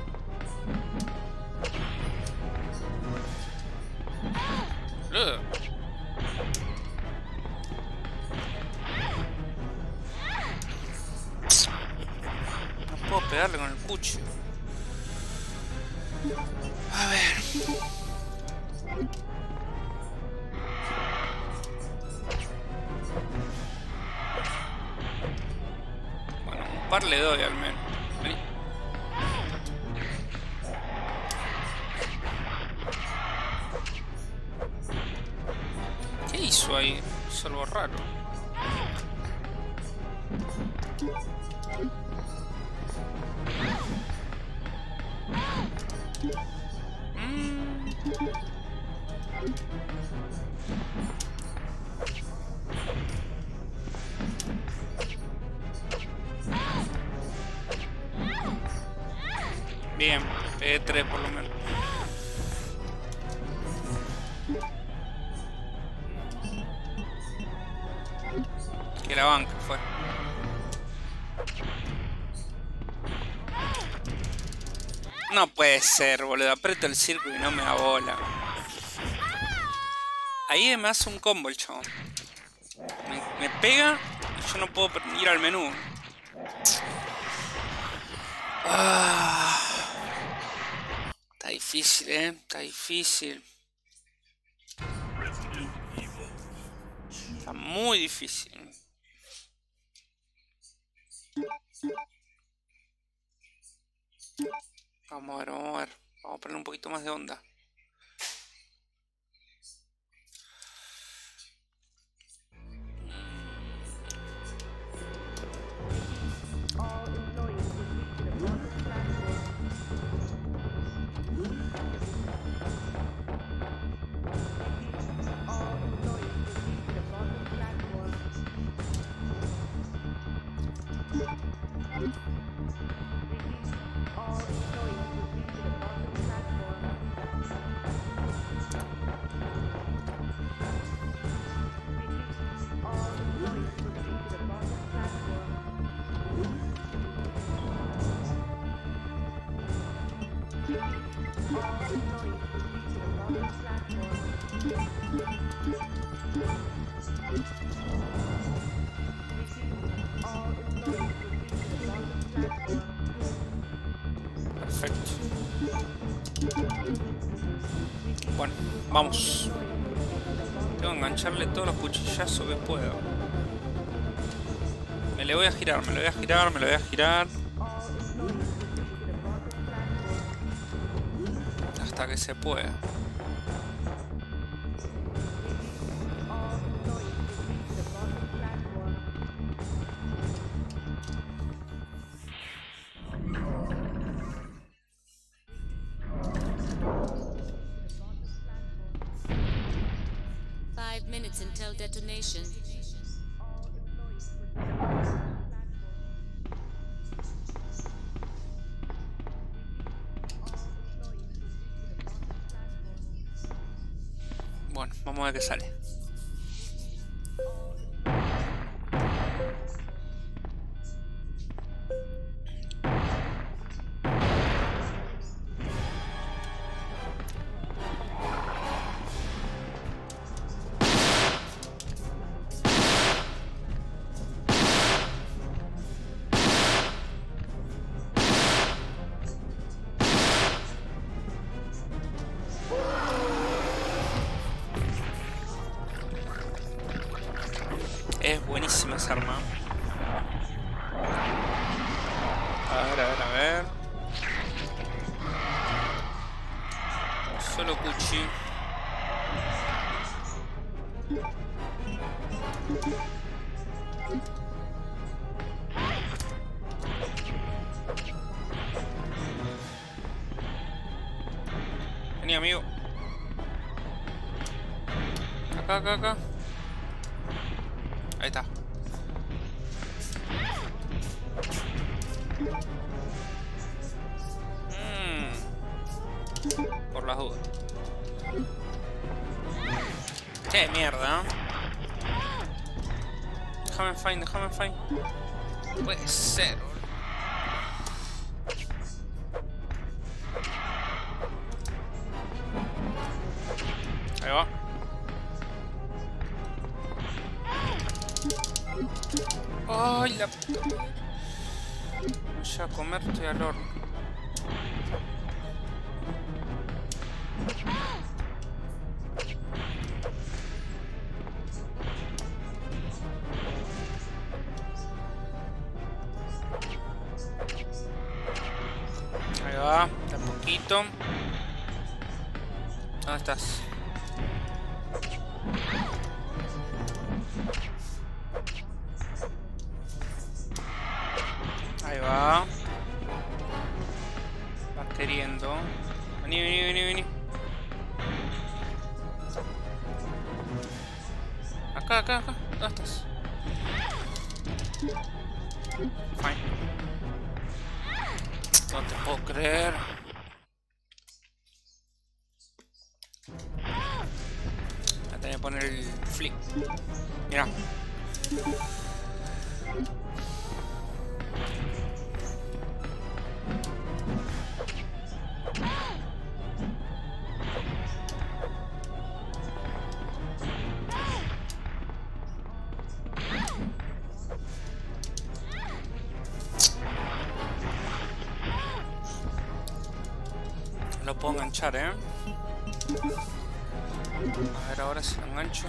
No puedo pegarle con el pucho. A ver. Bueno, un par le doy al menos. Vení. ¿Qué hizo ahí? Hizo algo raro. Bien, pegué 3 por lo menos. Que la banca fue. No puede ser, boludo. Aprieto el círculo y no me da bola. Ahí me hace un combo el chabón. Me pega y yo no puedo ir al menú. Está difícil, está difícil. Está muy difícil. Vamos a ver, vamos a ver. Vamos a poner un poquito más de onda. Perfecto. Bueno, vamos. Tengo que engancharle todos los cuchillazos que puedo. Me le voy a girar, me lo voy a girar, me lo voy a girar. Hasta que se pueda. Until detonation. Bueno, vamos a ver qué sale. Es buenísima esa arma. A ver, a ver, a ver. Solo Cuchi. Vení, amigo. Acá, acá, acá. Ahí está. Por las dudas. Qué mierda. Déjame find, déjame find. No puede ser, boludo. Ahí va. Ay, la puta. Voy a comer, estoy al horno. Ahí va, de a poquito. ¿Dónde estás? Ahí va. Vas queriendo. Vení, vení, vení, vení. Acá, acá, acá. ¿Dónde estás? Fine. No te puedo creer. Voy a tener que poner el flick. Mira. Lo puedo enganchar, A ver ahora si lo engancho.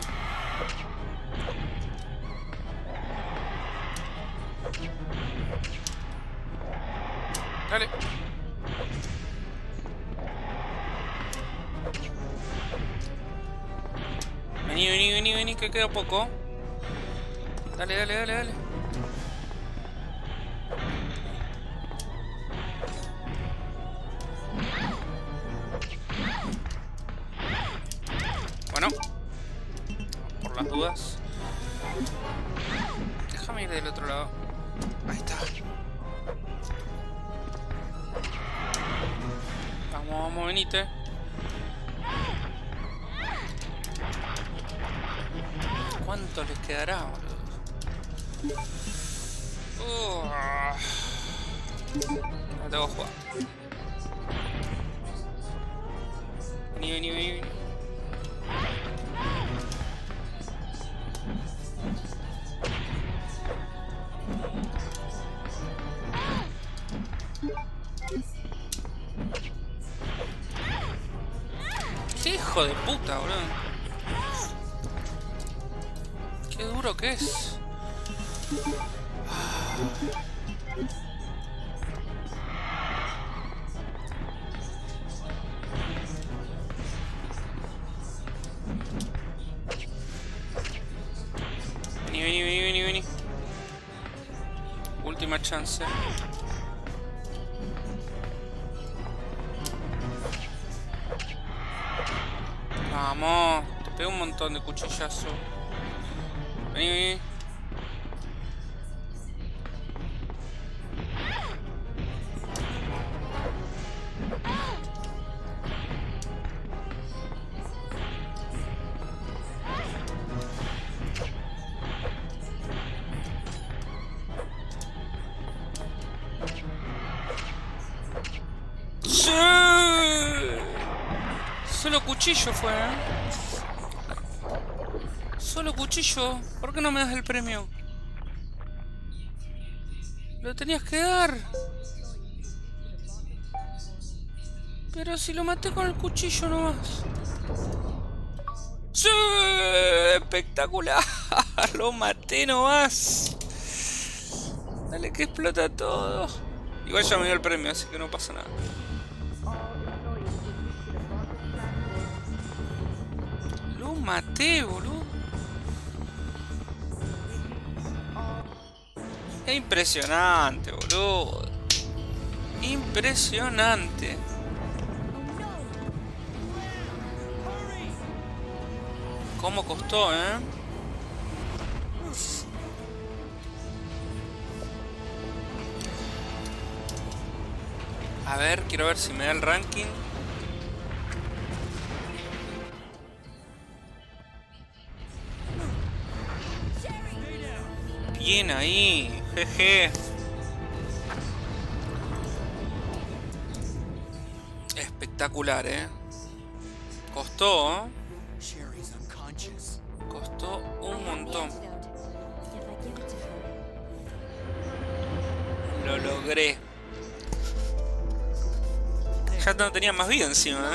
Dale. Vení, vení, vení, vení, que queda poco. Dale, dale, dale, dale. Bueno, por las dudas. Déjame ir del otro lado. Ahí está. Vamos, vamos, venite. ¿Cuánto les quedará, boludo? No tengo que jugar. Vení, vení, vení, vení. ¡Qué hijo de puta, boludo! ¡Qué duro que es! Vení, vení, vení, vení, vení. Última chance. Vamos, te pego un montón de cuchillazo. Vení, vení. ¡Sí! Solo cuchillo fue, Solo cuchillo. ¿Por qué no me das el premio? Lo tenías que dar. Pero si lo maté con el cuchillo nomás. ¡Sí! ¡Espectacular! Lo maté nomás. Dale que explota todo. Igual ya me dio el premio, así que no pasa nada. Lo maté, boludo. Es impresionante, boludo. Impresionante. ¿Cómo costó, A ver, quiero ver si me da el ranking. Bien ahí, jeje. Espectacular, Costó, Costó un montón. Lo logré. Ya no tenía más vida encima,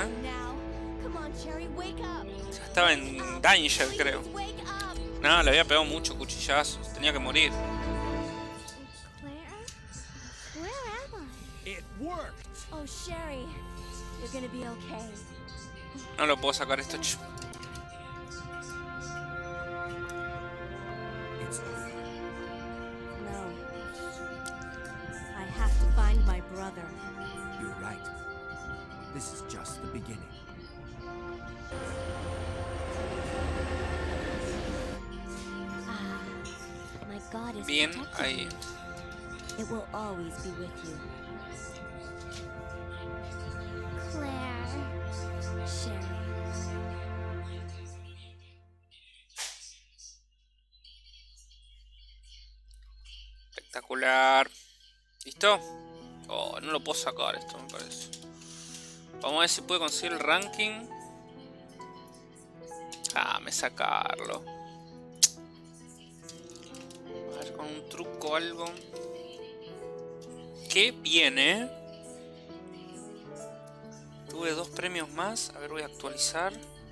Ya estaba en danger, creo. No, le había pegado mucho cuchillazos. Tenía que morir. Claire? Where am I? It worked. Oh, Sherry, you're gonna be okay. No lo puedo sacar esto. It's over. No. I have to find my brother. You're right. This is just the beginning. Ah, my God is Bien, protecting ahí. you. It will always be with you. Claire. Sherry. Espectacular. ¿Listo? Oh, no lo puedo sacar esto, me parece. Vamos a ver si puedo conseguir el ranking. Ah, me sacarlo. A ver, con un truco o algo. Qué bien, Tuve 2 premios más. A ver, voy a actualizar.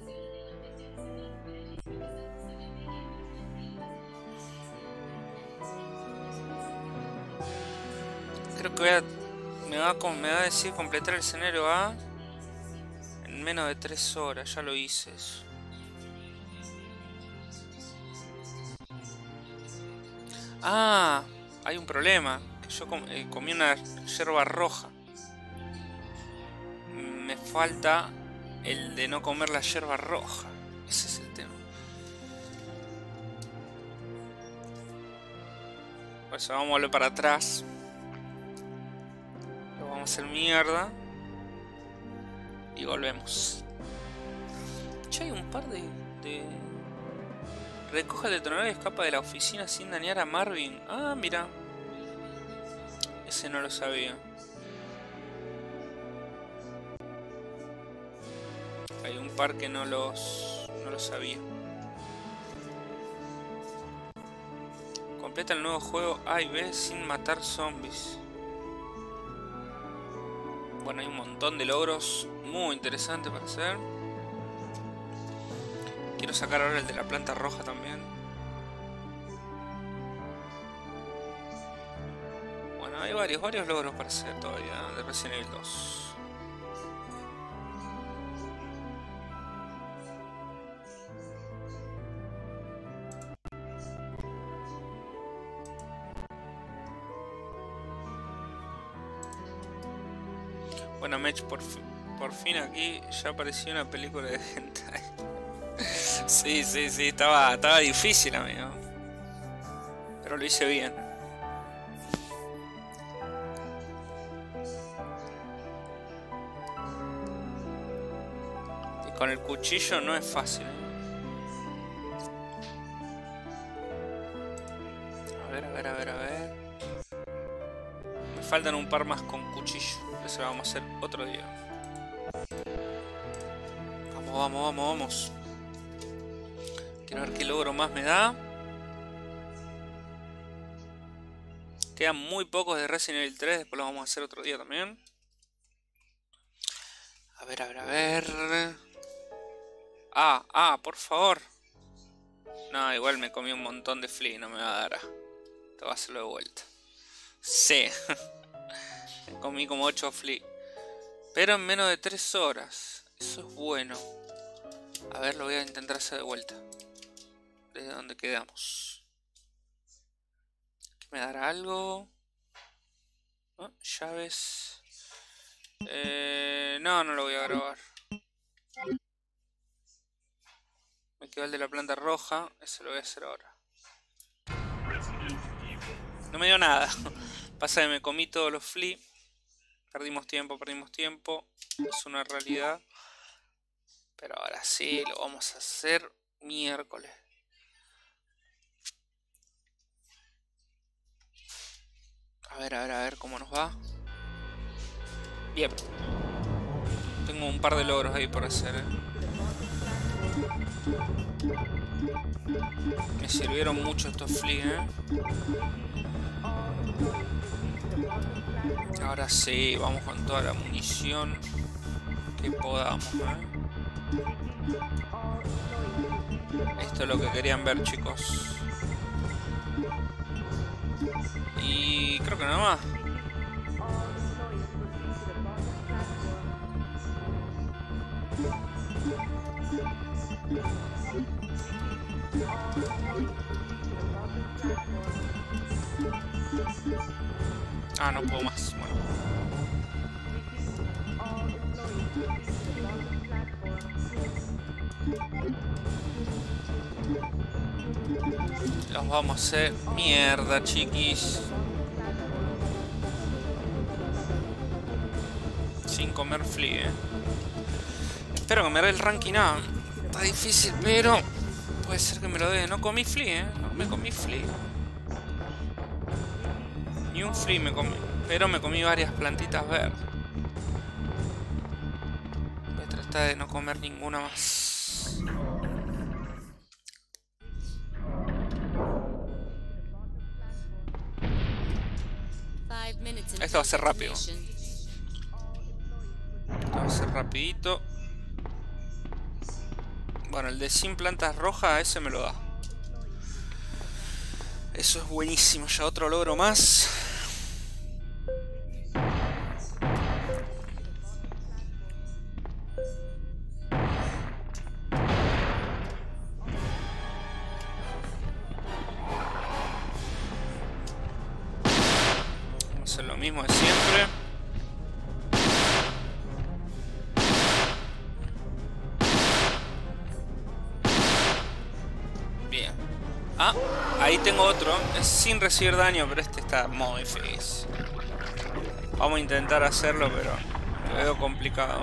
Creo que me va a decir completar el escenario A en menos de 3 horas. Ya lo hice eso. Ah, hay un problema. Que yo comí una yerba roja. Me falta el de no comer la yerba roja. Ese es el tema. Por eso vamos a volver para atrás. Lo vamos a hacer mierda. Y volvemos. Ya hay un par de... Recoge el detonador y escapa de la oficina sin dañar a Marvin. Ah, mira. Ese no lo sabía. Hay un par que no lo sabía. Completa el nuevo juego A y B sin matar zombies. Bueno, hay un montón de logros muy interesantes para hacer. Quiero sacar ahora el de la planta roja también. Bueno, hay varios logros para hacer todavía de Resident Evil 2. Bueno, Mech, por fin aquí ya apareció una película de hentai. Sí, estaba difícil, amigo. Pero lo hice bien. Y con el cuchillo no es fácil, A ver. Me faltan un par más con cuchillo. Eso lo vamos a hacer otro día. Vamos. Quiero ver qué logro más me da. Quedan muy pocos de Resident Evil 3. Después lo vamos a hacer otro día también. A ver. Por favor. No, igual me comí un montón de flea, no me va a dar. Te voy a hacerlo de vuelta. Sí. Me comí como 8 flea. Pero en menos de 3 horas. Eso es bueno. A ver, lo voy a intentar hacer de vuelta. Desde donde quedamos. Aquí me dará algo. ¿No? Llaves. No lo voy a grabar. Me quedó el de la planta roja. Ese lo voy a hacer ahora. No me dio nada. Pasa que me comí todos los flea. Perdimos tiempo. Es una realidad. Pero ahora sí, lo vamos a hacer miércoles. A ver cómo nos va. Bien. Tengo un par de logros ahí por hacer, Me sirvieron mucho estos flea, Ahora sí, vamos con toda la munición que podamos, Esto es lo que querían ver, chicos. Y creo que nada más. Ah, no puedo más. Bueno. Los vamos a hacer mierda, chiquis. Sin comer flea, Espero que me dé el ranking A. Está difícil, pero puede ser que me lo dé. No comí flea, No me comí flea. Ni un flea me comí. Pero me comí varias plantitas verdes. Voy a tratar de no comer ninguna más. Esto va a ser rápido. Esto va a ser rapidito. Bueno, el de sin plantas rojas, ese me lo da. Eso es buenísimo. Ya otro logro más. Vamos a hacer lo mismo de siempre. Ah, ahí tengo otro. Es sin recibir daño, pero este está muy difícil. Vamos a intentar hacerlo, pero lo veo complicado,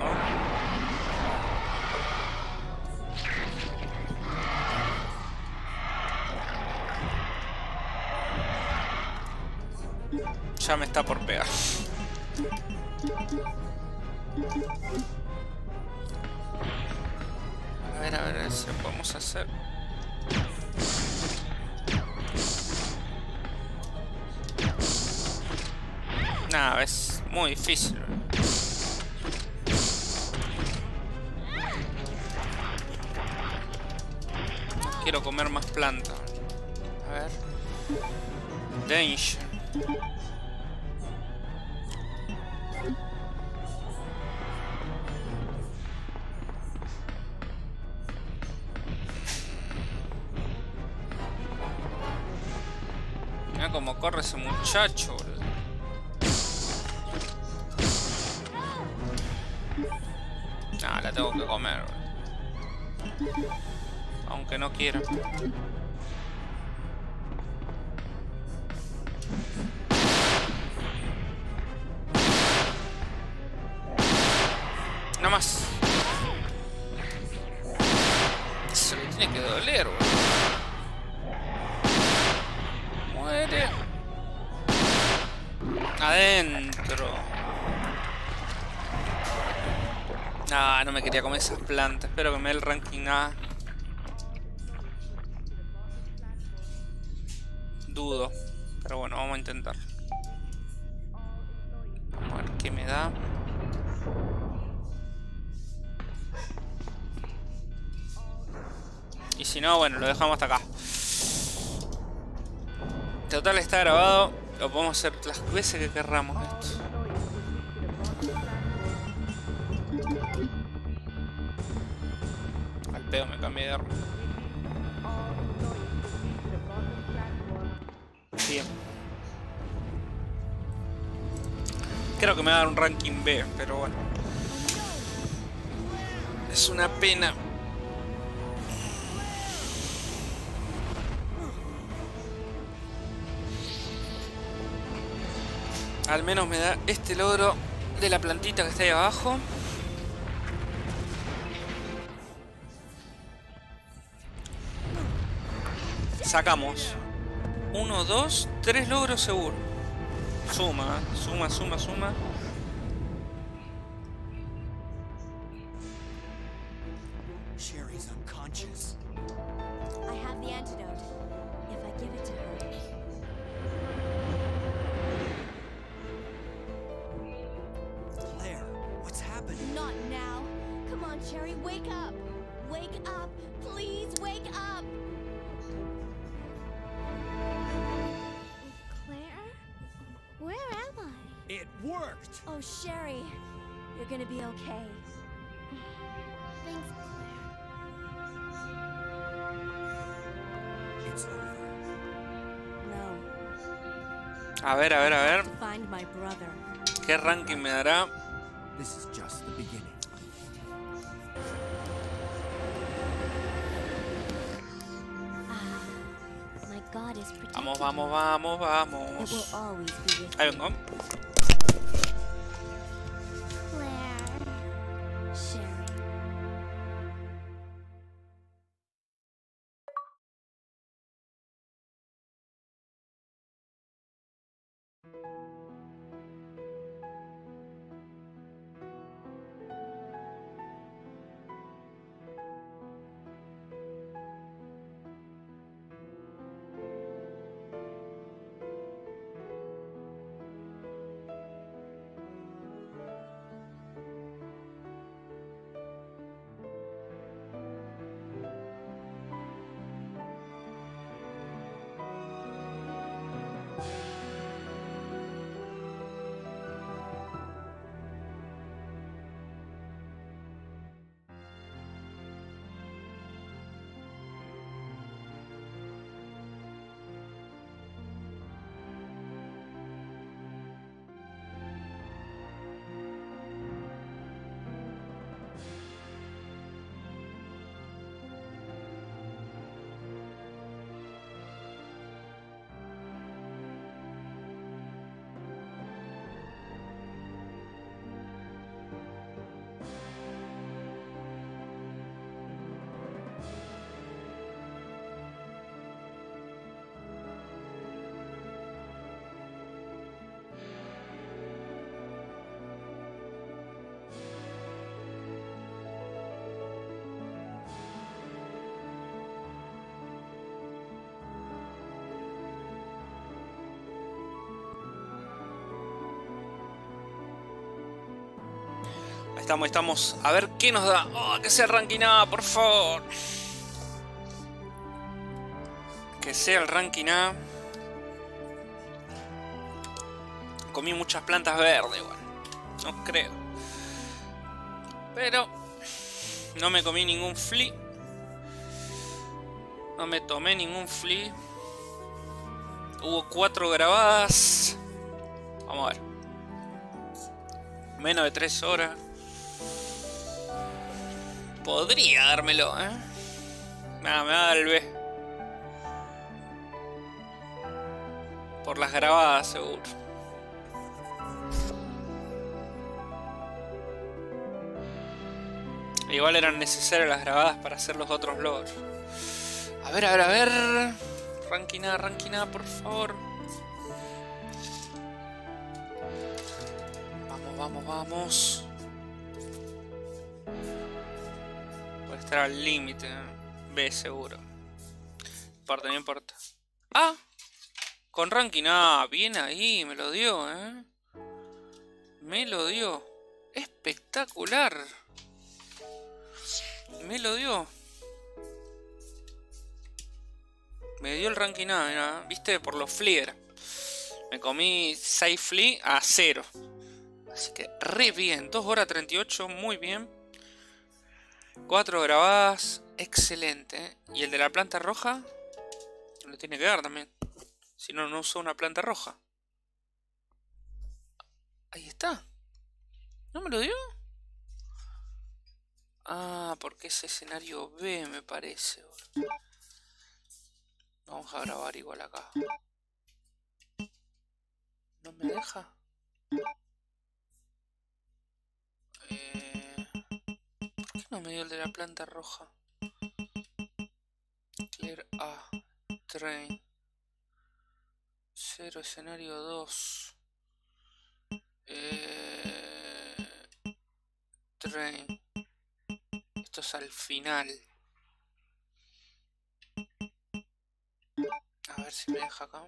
Ya me está por pegar. A ver si lo podemos hacer. Nada, es muy difícil. Quiero comer más planta. A ver. Danger. Mira cómo corre ese muchacho, boludo. Ah, la tengo que comer, aunque no quiera. No más. Se le tiene que doler, bro. Muere. Adentro. No me quería comer esas plantas. Espero que me dé el ranking A. Dudo. Pero bueno, vamos a intentar. Vamos a ver qué me da. Y si no, bueno, lo dejamos hasta acá. Total, está grabado. Lo podemos hacer las veces que querramos esto. Al pedo me cambié de arma. Bien. Creo que me va a dar un ranking B, pero bueno. Es una pena. Al menos me da este logro de la plantita que está ahí abajo. Sacamos 1, 2, 3 logros seguro. Suma, suma, suma, suma. Sherry's unconscious. I have the antidote. If I give it to her. Claire, what's happening? Not now. Come on, Sherry, wake up. Wake up. Please wake up. Claire? Where am I? It worked! Oh, Sherry, you're gonna be okay. Thanks, Claire. It's over. No. A ver, a ver, a ver. To find my brother. ¿Qué ranking me dará? This is just the beginning. My God is protecting Vamos, vamos, vamos, you. It vamos. will always be with Ahí you. vengo. Claire. Sherry. Ahí estamos. A ver qué nos da. Oh, que sea el ranking A, por favor. Que sea el ranking A. Comí muchas plantas verdes, igual. No creo. Pero no me comí ningún flea. No me tomé ningún flea. Hubo 4 grabadas. Vamos a ver. Menos de 3 horas. Podría dármelo, ¿eh? Nada, me va a dar el B. Por las grabadas, seguro. Igual eran necesarias las grabadas para hacer los otros logros. A ver, a ver, a ver. Ranking A, por favor. Vamos, vamos, vamos. Puede estar al límite. B seguro. Importa, no importa. Ah, con ranking A. Bien ahí, me lo dio, ¿eh? Me lo dio. Espectacular. Me lo dio. Me dio el ranking A, mira, viste, por los fleer. Me comí 6 flea a 0. Así que re bien. 2 horas 38, muy bien. 4 grabadas, excelente. Y el de la planta roja, le tiene que dar también. Si no, no uso una planta roja. Ahí está. ¿No me lo dio? Ah, porque es escenario B, me parece. Vamos a grabar igual acá. ¿No me deja? ¿Por qué no me dio el de la planta roja? Clear A. Train. 0, escenario 2. Train. Esto es al final. A ver si me deja acá.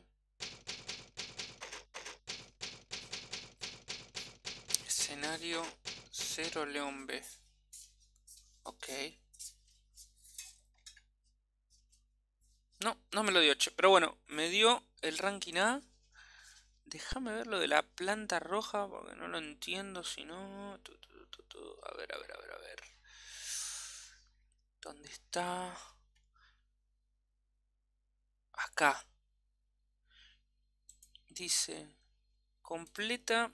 Escenario 0, León B. Ok. No, no me lo dio, che. Pero bueno, me dio el ranking A. Déjame ver lo de la planta roja, porque no lo entiendo, si no... A ver. ¿Dónde está? Acá. Dice... Completa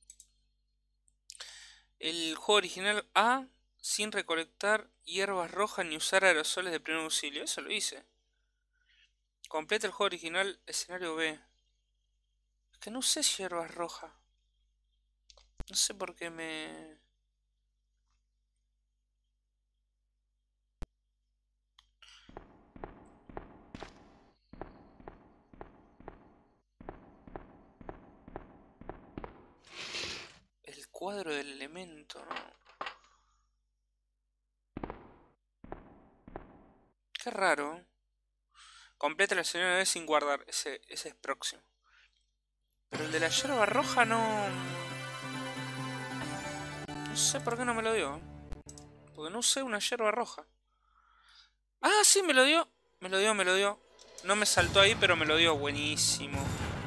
el juego original A sin recolectar hierbas rojas ni usar aerosoles de primer auxilio. Eso lo hice. Completa el juego original escenario B. Es que no sé si hierbas rojas. No sé por qué me... El cuadro del elemento, ¿no? Qué raro. Completa el escenario B sin guardar. Ese es próximo. Pero el de la hierba roja no... No sé por qué no me lo dio. Porque no usé una hierba roja. Ah, sí, me lo dio. Me lo dio. No me saltó ahí, pero me lo dio. Buenísimo.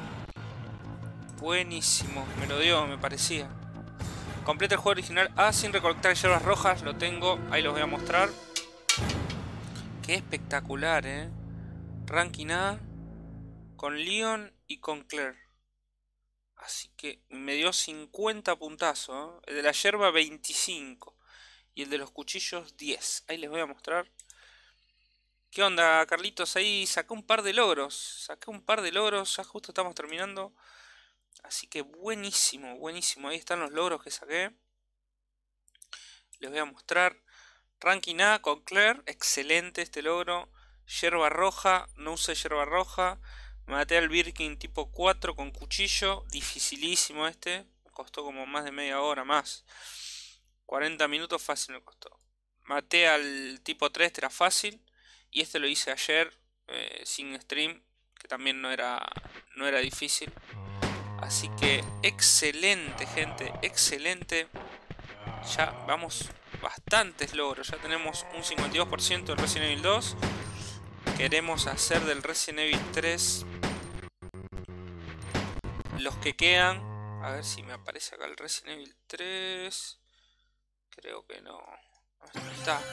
Buenísimo. Me lo dio, me parecía. Completa el juego original A sin recolectar hierbas rojas. Lo tengo. Ahí los voy a mostrar. Qué espectacular, Ranking A. Con Leon y con Claire. Así que me dio 50 puntazos. El de la yerba 25. Y el de los cuchillos 10. Ahí les voy a mostrar. ¿Qué onda, Carlitos? Ahí saqué un par de logros. Ya justo estamos terminando. Así que buenísimo, buenísimo. Ahí están los logros que saqué. Les voy a mostrar. Ranking A con Claire. Excelente este logro. Yerba roja. No usé yerba roja. Maté al Birkin tipo 4 con cuchillo. Dificilísimo este. Me costó como más de media hora más. 40 minutos fácil me costó. Maté al tipo 3, era fácil. Y este lo hice ayer sin stream. Que también no era difícil. Así que excelente, gente. Excelente. Ya vamos bastantes logros. Ya tenemos un 52% del Resident Evil 2. Queremos hacer del Resident Evil 3 los que quedan. A ver si me aparece acá el Resident Evil 3. Creo que no. No está.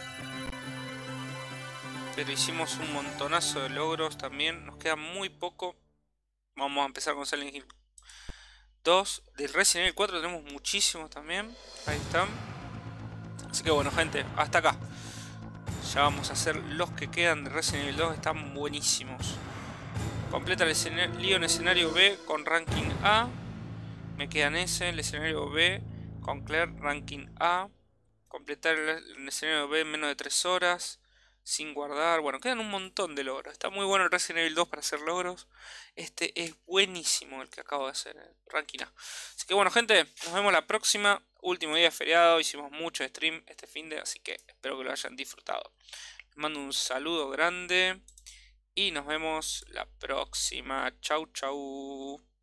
Pero hicimos un montonazo de logros también. Nos queda muy poco. Vamos a empezar con Silent Hill 2. Del Resident Evil 4 tenemos muchísimos también. Ahí están. Así que bueno, gente, hasta acá. Ya vamos a hacer los que quedan de Resident Evil 2. Están buenísimos. Completa el Leon escenario B con ranking A. Me quedan ese, el escenario B con Claire ranking A. Completar el escenario B en menos de 3 horas. Sin guardar. Bueno, quedan un montón de logros. Está muy bueno el Resident Evil 2 para hacer logros. Este es buenísimo el que acabo de hacer. Ranking A. Así que bueno, gente. Nos vemos la próxima. Último día de feriado. Hicimos mucho stream este finde. Así que espero que lo hayan disfrutado. Les mando un saludo grande. Y nos vemos la próxima. Chau, chau.